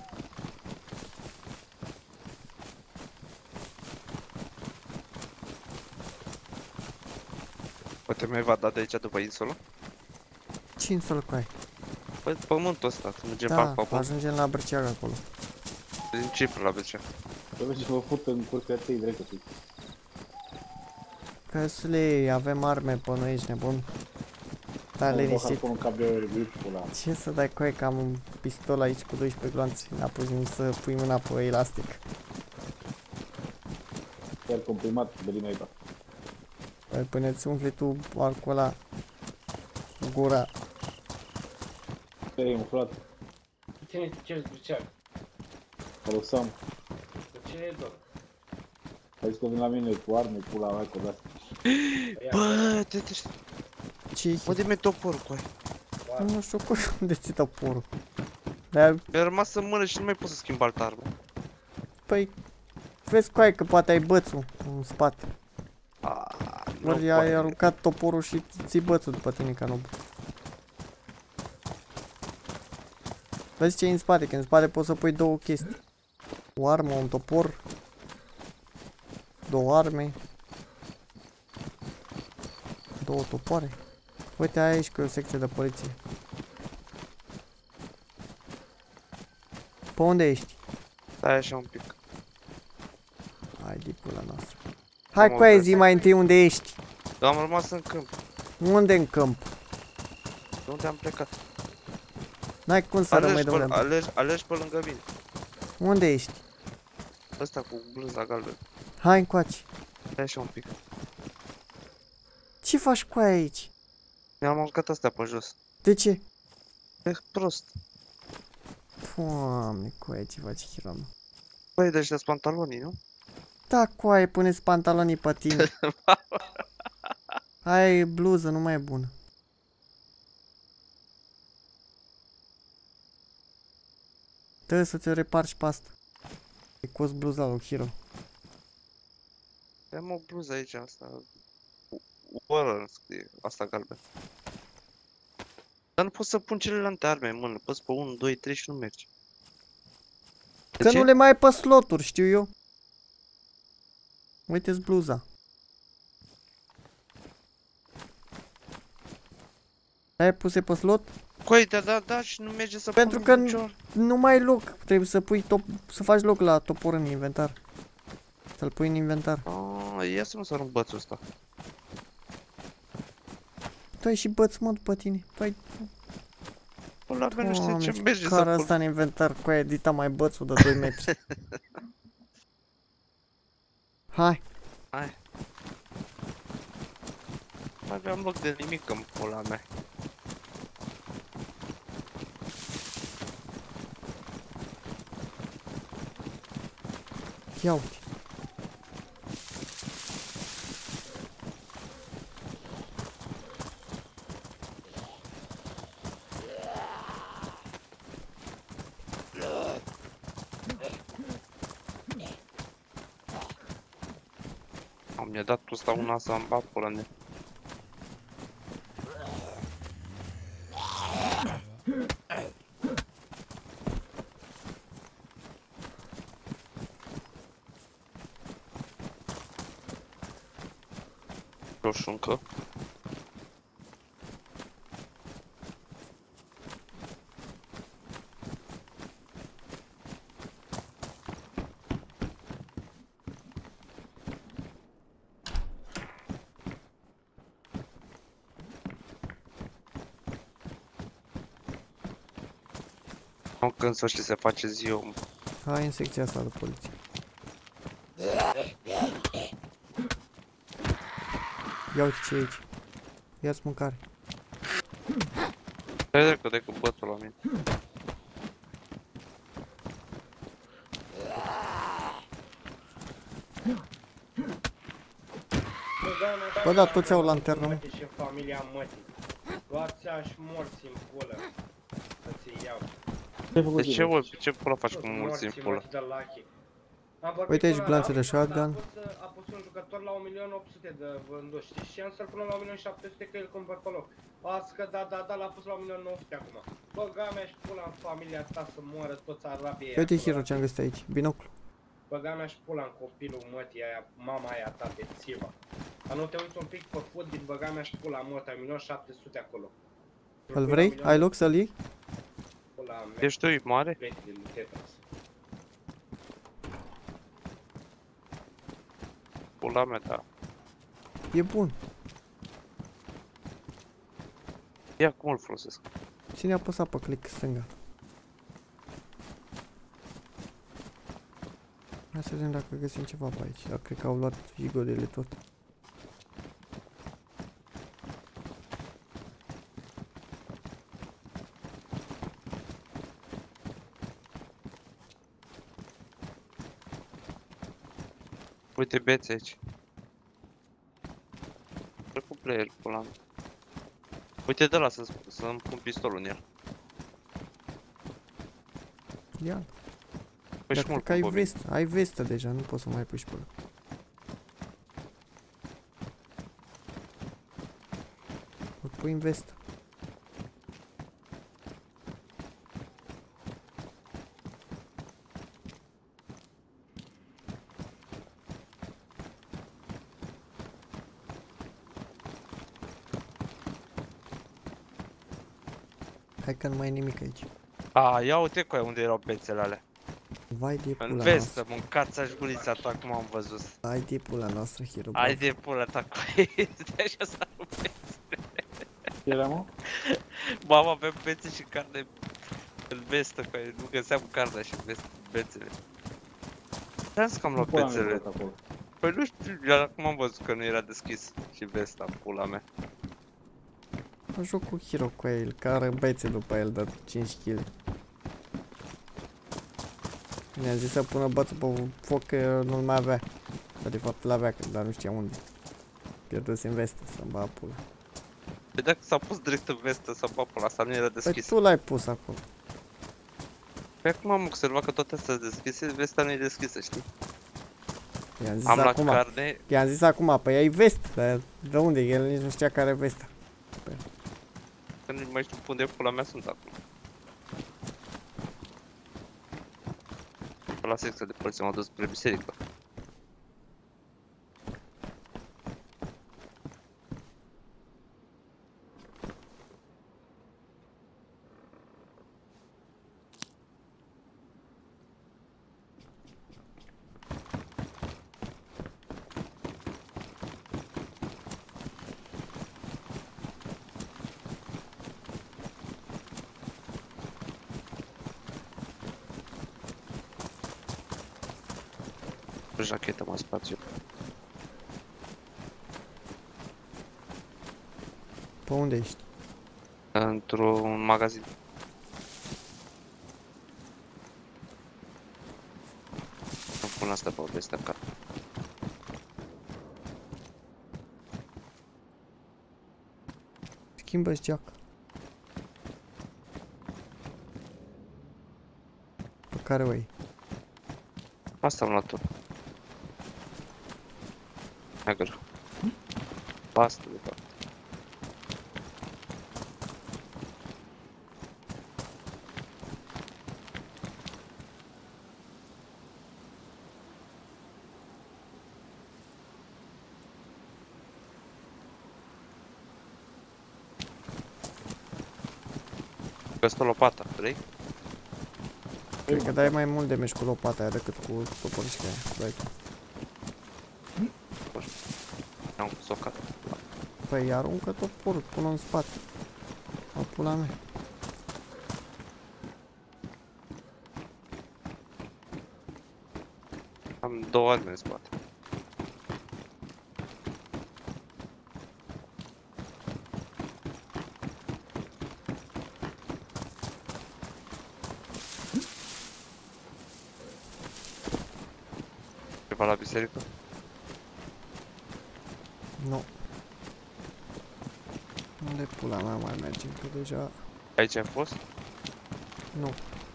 Poate mai va da de aici după insulă? Ce insulă cu ai? Păi pământul ăsta, să mergem Da, pe acolo. ajungem la Bărceag acolo. Din Cipru la Brecea. Să vezi că vă fut în curtea tăi, drept să-i. Căsule, avem arme pe noi, ești nebun? Da, liniștit. Un cap de orbic, pula. Ce să dai cu aia, că am un pistol aici cu doisprezece gloanțe. N-a pus nimic să pui mâna pe elastic. Chiar comprimat de limita. Păi până îți umfli tu arcul ăla cu gura. Te-ai umflat. Ține ce zbuceag. Alexam, De ce e doar? ai zis că vin la mine cu arme, pula mea, cu de-astea. Bă, te te Ce-i? unde mi-e toporul cu aia? Nu știu cu unde ți dau porul. Dar, Mi-a rămas în mână și nu mai pot să schimb altă armă. păi, vezi cu aia că poate ai bățul în spate. Aaaa, Ori ai aruncat toporul și ții bățul după tine ca noob. Vezi ce e în spate, că în spate poți să pui două chestii. O armă, un topor. Două arme. Două topoare. Uite, aia aici că e o secție de poliție. Pe unde ești? Stai așa un pic. Hai de pula noastră. Hai cu aia, zi mai întâi unde ești. Dar am rămas în câmp. Unde în câmp? De unde am plecat? N-ai cum să rămâi Alegi de pe, unde. alegi, alegi pe lângă mine. Unde ești? Ăsta cu bluza galbenă. Hai încoace. Stai așa un pic. Ce faci cu aia aici? Mi-am aruncat astea pe jos. De ce? E prost. Doamne, cu aia ce faci, Hiram? Băi, deci de-s pantalonii, nu? Da, cu aia, puneți pantalonii pe tine. Aia e bluză, nu mai e bună. Dă să ți-o reparci pe asta. E cos bluza lui Hiro. Am o bluză aici, asta. Warren scrie, asta galben. Dar nu pot să pun celelalte arme în mână, păs pe unu, doi, trei și nu merge. De Că ce? nu le mai ai pe sloturi, știu eu. Uite-ți bluza. Ai puse pe slot? Coi, da, da, da, și nu merge să Pentru pun că nicio... nu mai ai loc. Trebuie să pui top, să faci loc la topor în inventar. Să-l pui în inventar. Ah, ia să nu să arunc bățul ăsta. Tu ai și băț, mă, după tine. Tu ai... Ăla abia nu știu ce merge să Cara pun. asta în inventar, cu aia edita mai bățul de doi metri. Hai. Hai. Nu aveam loc de nimic în pula mea. Ia uite. Am mi-a dat ăsta una să-mi bat pula mea. Roșu încă. Nu, când să știi se face ziua. Hai în secția asta de poliție. Ia uite ce e aici. Ia-ți mâncare. Vede că de cu bătul la mine. Bă, da, toți au lanternă, mă. Și familia mătii. Luați-a și morți în pulă. Să ți iau. De ce, bă? Ce pula faci cu mulți în pulă? Uite aici glanțe de shotgun. A pus un jucător la un milion opt sute de vânduși. Știi și am să-l pună la un milion șapte sute că el cumpăr pe loc. Azi că da, da, da, l-a pus la un milion nouă sute acum. Băga mea și pula în familia ta să moară toți arabii. Uite hero ce am găsit aici, binoclu. Băga mea și pula în copilul mătii aia, mama aia ta de țiva. Dar nu te uiți un pic pe fut din băga mea și pula mătii, un milion șapte sute acolo. Îl vrei? Ai loc să-l iei? Pula mea. Ești tu, e mare? Pleci din Tetras. Pula mea, da. E bun. Ia, cum îl folosesc? Ține apăsat pe click stânga. Hai să vedem dacă găsim ceva pe aici, dar cred că au luat igodele tot. Uite bețe aici. Cred cu player, pula mea. Uite de la să-mi pun pistolul în el. Ia. Păi și Dar mult cred că ai cu bobine. vestă, ai vestă deja, nu poți să mai puși pe ăla. Îl pui în vestă. Hai că nu mai e nimic aici. A, ia uite cu aia unde erau bețele alea. Vai de pula În noastră. vestă, mâncați-aș gurița ta cum am văzut. Hai de pula noastră, hero. Hai de pula ta cu aia, de așa s-a rupt. Era, mă? Mama, avem bețe și carne în vestă, cu aia, nu găseam carnea și bețele. Vreau să am luat Pula mea, bețele. băgat acolo. Păi nu știu, iar acum am văzut că nu era deschis și vesta, pula mea. Mă joc cu hero cu el, care bețe după el de cinci kilograme. Mi-a zis să pună bățul pe foc că nu-l mai avea. Că de fapt l-avea, dar nu știa unde. Pierduse în vestă, să-mi bag pula. Păi dacă s-a pus direct în vestă să bă pula asta, nu era Păi deschis. tu l-ai pus acolo. Păi acum am observat că toate astea sunt deschise, vesta nu e deschisă, știi? I-am zis Am luat acum. carne, I-am zis acum, păi ai vestă, dar de unde? El nici nu știa care e vesta. că nu mai știu unde pula mea sunt acum. La secția de poliție m-am dus spre biserică. Jachetă mă spațiu. Pe unde ești? Într-un magazin. Îmi pun asta pe vestea în cap. Schimbă-ți geac. Pe care o iei? Asta am luat-o. Neagră. Pastă, de fapt. Găsit o lopată, vrei? Cred că dai mai mult damage cu lopata aia decât cu toporișca aia. Dai tu. Am socat. Păi aruncă toporul, pune-o în spate. O pula mea. Am două arme în spate. Ceva la biserică? Nu. Unde pula mea mai mergem, că deja... Aici ai fost? Nu.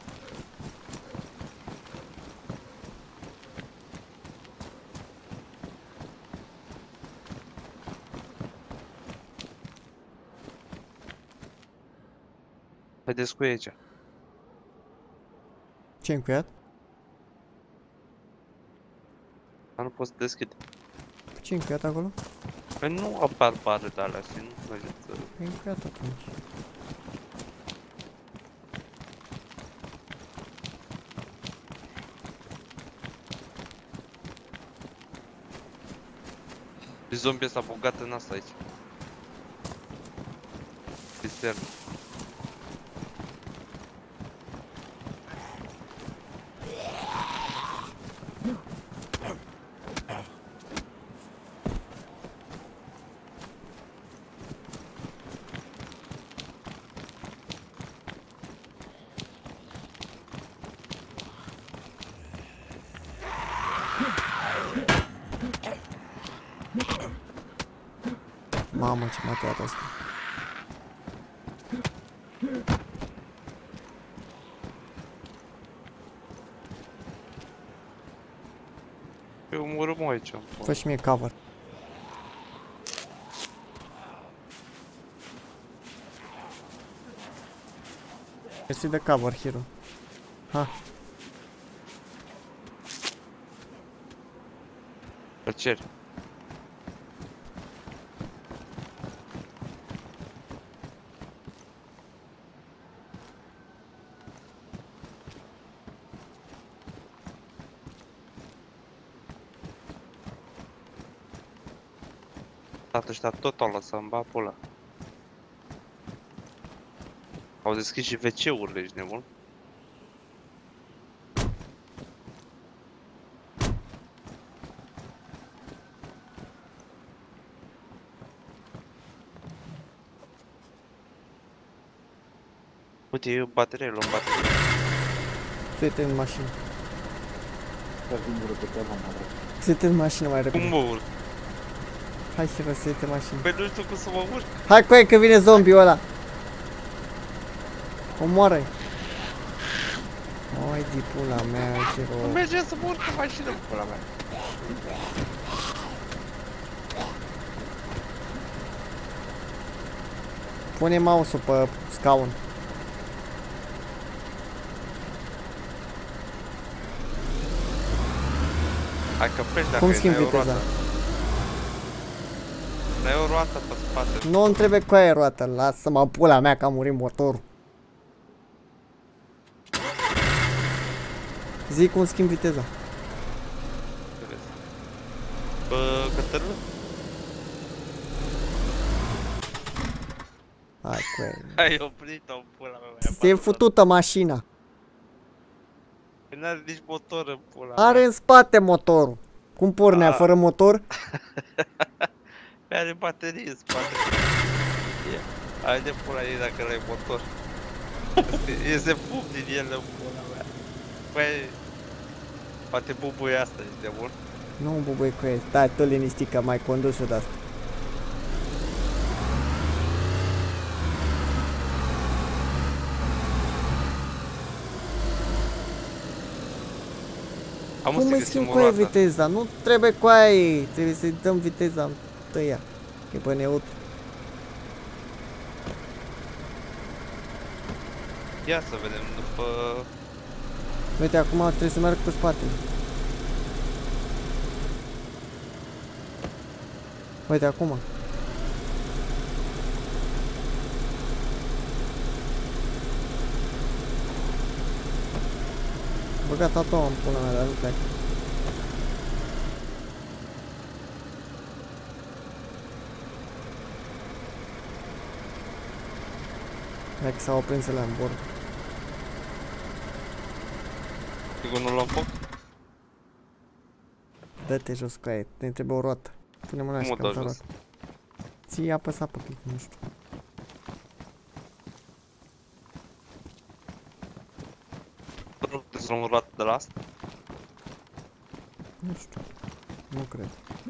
Haideți cu ei aici. Ce-ai încuiat? Dar nu pot să deschid. Ce-ai încuiat acolo? Păi nu apar bare de alea și nu merge să... Ai încuiat atunci. Și zombie s-a băgat în asta aici. Extern. Mamă, ce m-a tăiat asta. Eu omorâm aici. Fă și mie cover. Mersi de cover, hero. Ha. Plăcere. Tată ăștia tot au lăsat în ba pula. Au deschis și V C-urile, ești nebun? Uite, e o baterie, luăm baterie. Uite în mașină. Stai singură pe treaba, mă rog. Uite în mașină mai Cum repede. mă urc? Hai hero, să uite în mașină. Păi nu știu cum să mă urc. Hai coaie că vine zombiul ăla. Omoară-i. Oi, di pula mea, hero. Nu merge să mă urc în mașină, pula mea. Pune mouse-ul pe scaun. Hai că pleci dacă Cum e, schimbi n-ai o viteza? roată. N-ai o roată pe spate. Nu îmi trebuie coaie roată, lasă-mă pula mea că a murit motorul. Zic cum schimb viteza. Bă, Cătălân? Hai coaie. Ai oprit-o, pula mea. Se futută mașina. N-are nici motor în pula mea. Are în spate motorul. Cum pornea, Ah. fără motor? Are baterie în spate. Ia. Hai de pula ei dacă l-ai motor. Iese pum din el în pula mea. Păi... Poate bubuie asta, ești de bun? Nu bubui coaie, stai tu liniștit că mai condus eu de asta. Am Cum să îi găsim schimb o cu aia roată. viteza? Nu trebuie cu aia, trebuie să-i dăm viteza tăia. E pe neutru. Ia să vedem după... Uite, acum trebuie să merg cu spatele. Uite, acum. Băgat tatoa în pula mea, dar nu pleacă. Dacă s-au aprins la în bord. Sigur nu luăm foc? Dă-te jos cu aia, ne trebuie o roată. Pune mâna și Cum o dau caută jos? roată. Ții apăsa pe click, nu știu. Nu puteți să luăm o roată de la asta? Nu știu. Nu cred.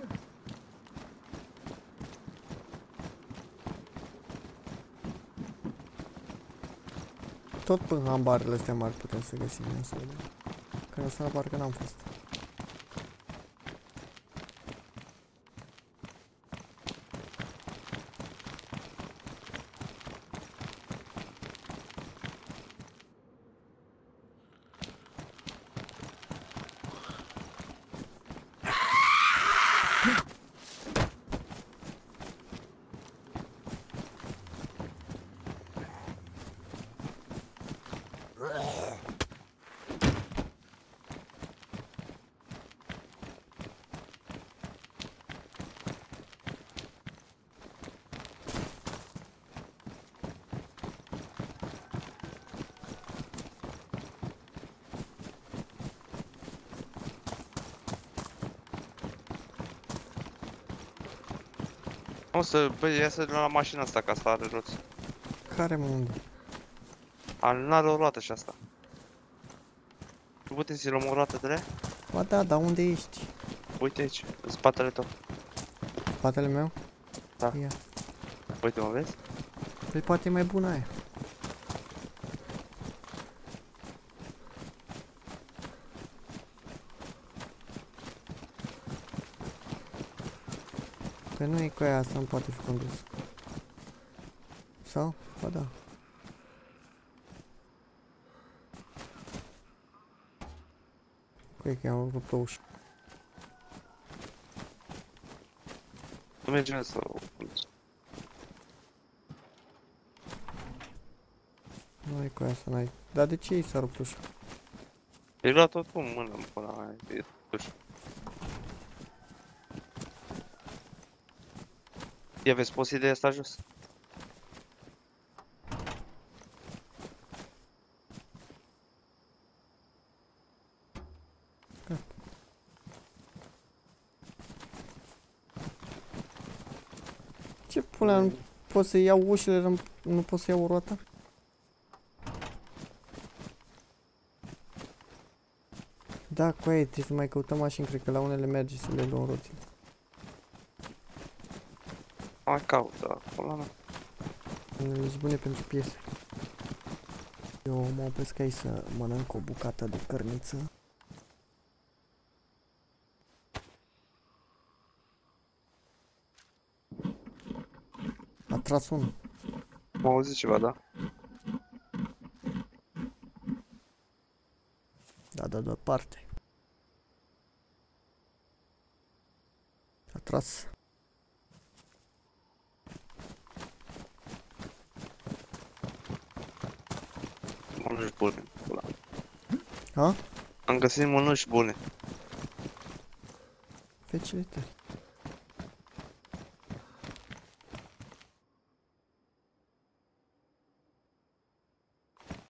Tot până ambarele astea mari putem să găsim, ia să vedem. Că în ăsta parcă n-am fost. O să, băi, ia să la mașina asta, ca asta are roți. Care mă unde? N-are o roată și asta. Nu putem să-i luăm o roată de la ea? Ba da, dar unde ești? Uite aici, în spatele tău. Spatele meu? Da. Ia. Uite, mă vezi? Păi poate e mai bună aia. Păi nu e cu aia, asta nu poate fi condus. Sau? Ba da. Cu e că am rupt o ușă. Nu mergem să o condus. Nu e cu aia, asta n-ai. Dar de ce i s-a rupt ușa? I-ai luat tot cu mână, în pula mea, e ușă. Ia vezi, poți să-i dai asta jos? Ce pula, nu pot să iau ușile, nu, nu pot să iau o roată? Da, cu aia trebuie să mai căutăm mașini, cred că la unele merge să le luăm roțile. Mai caută, pula mea. Unele sunt bune pentru piese. Eu mă opresc aici să mănânc o bucată de cărniță. A tras unul. M-a auzit ceva, da? Da, da, deoparte. A tras. Mănuși bune, pula. Ha? Am găsit mănuși bune. Felicitări.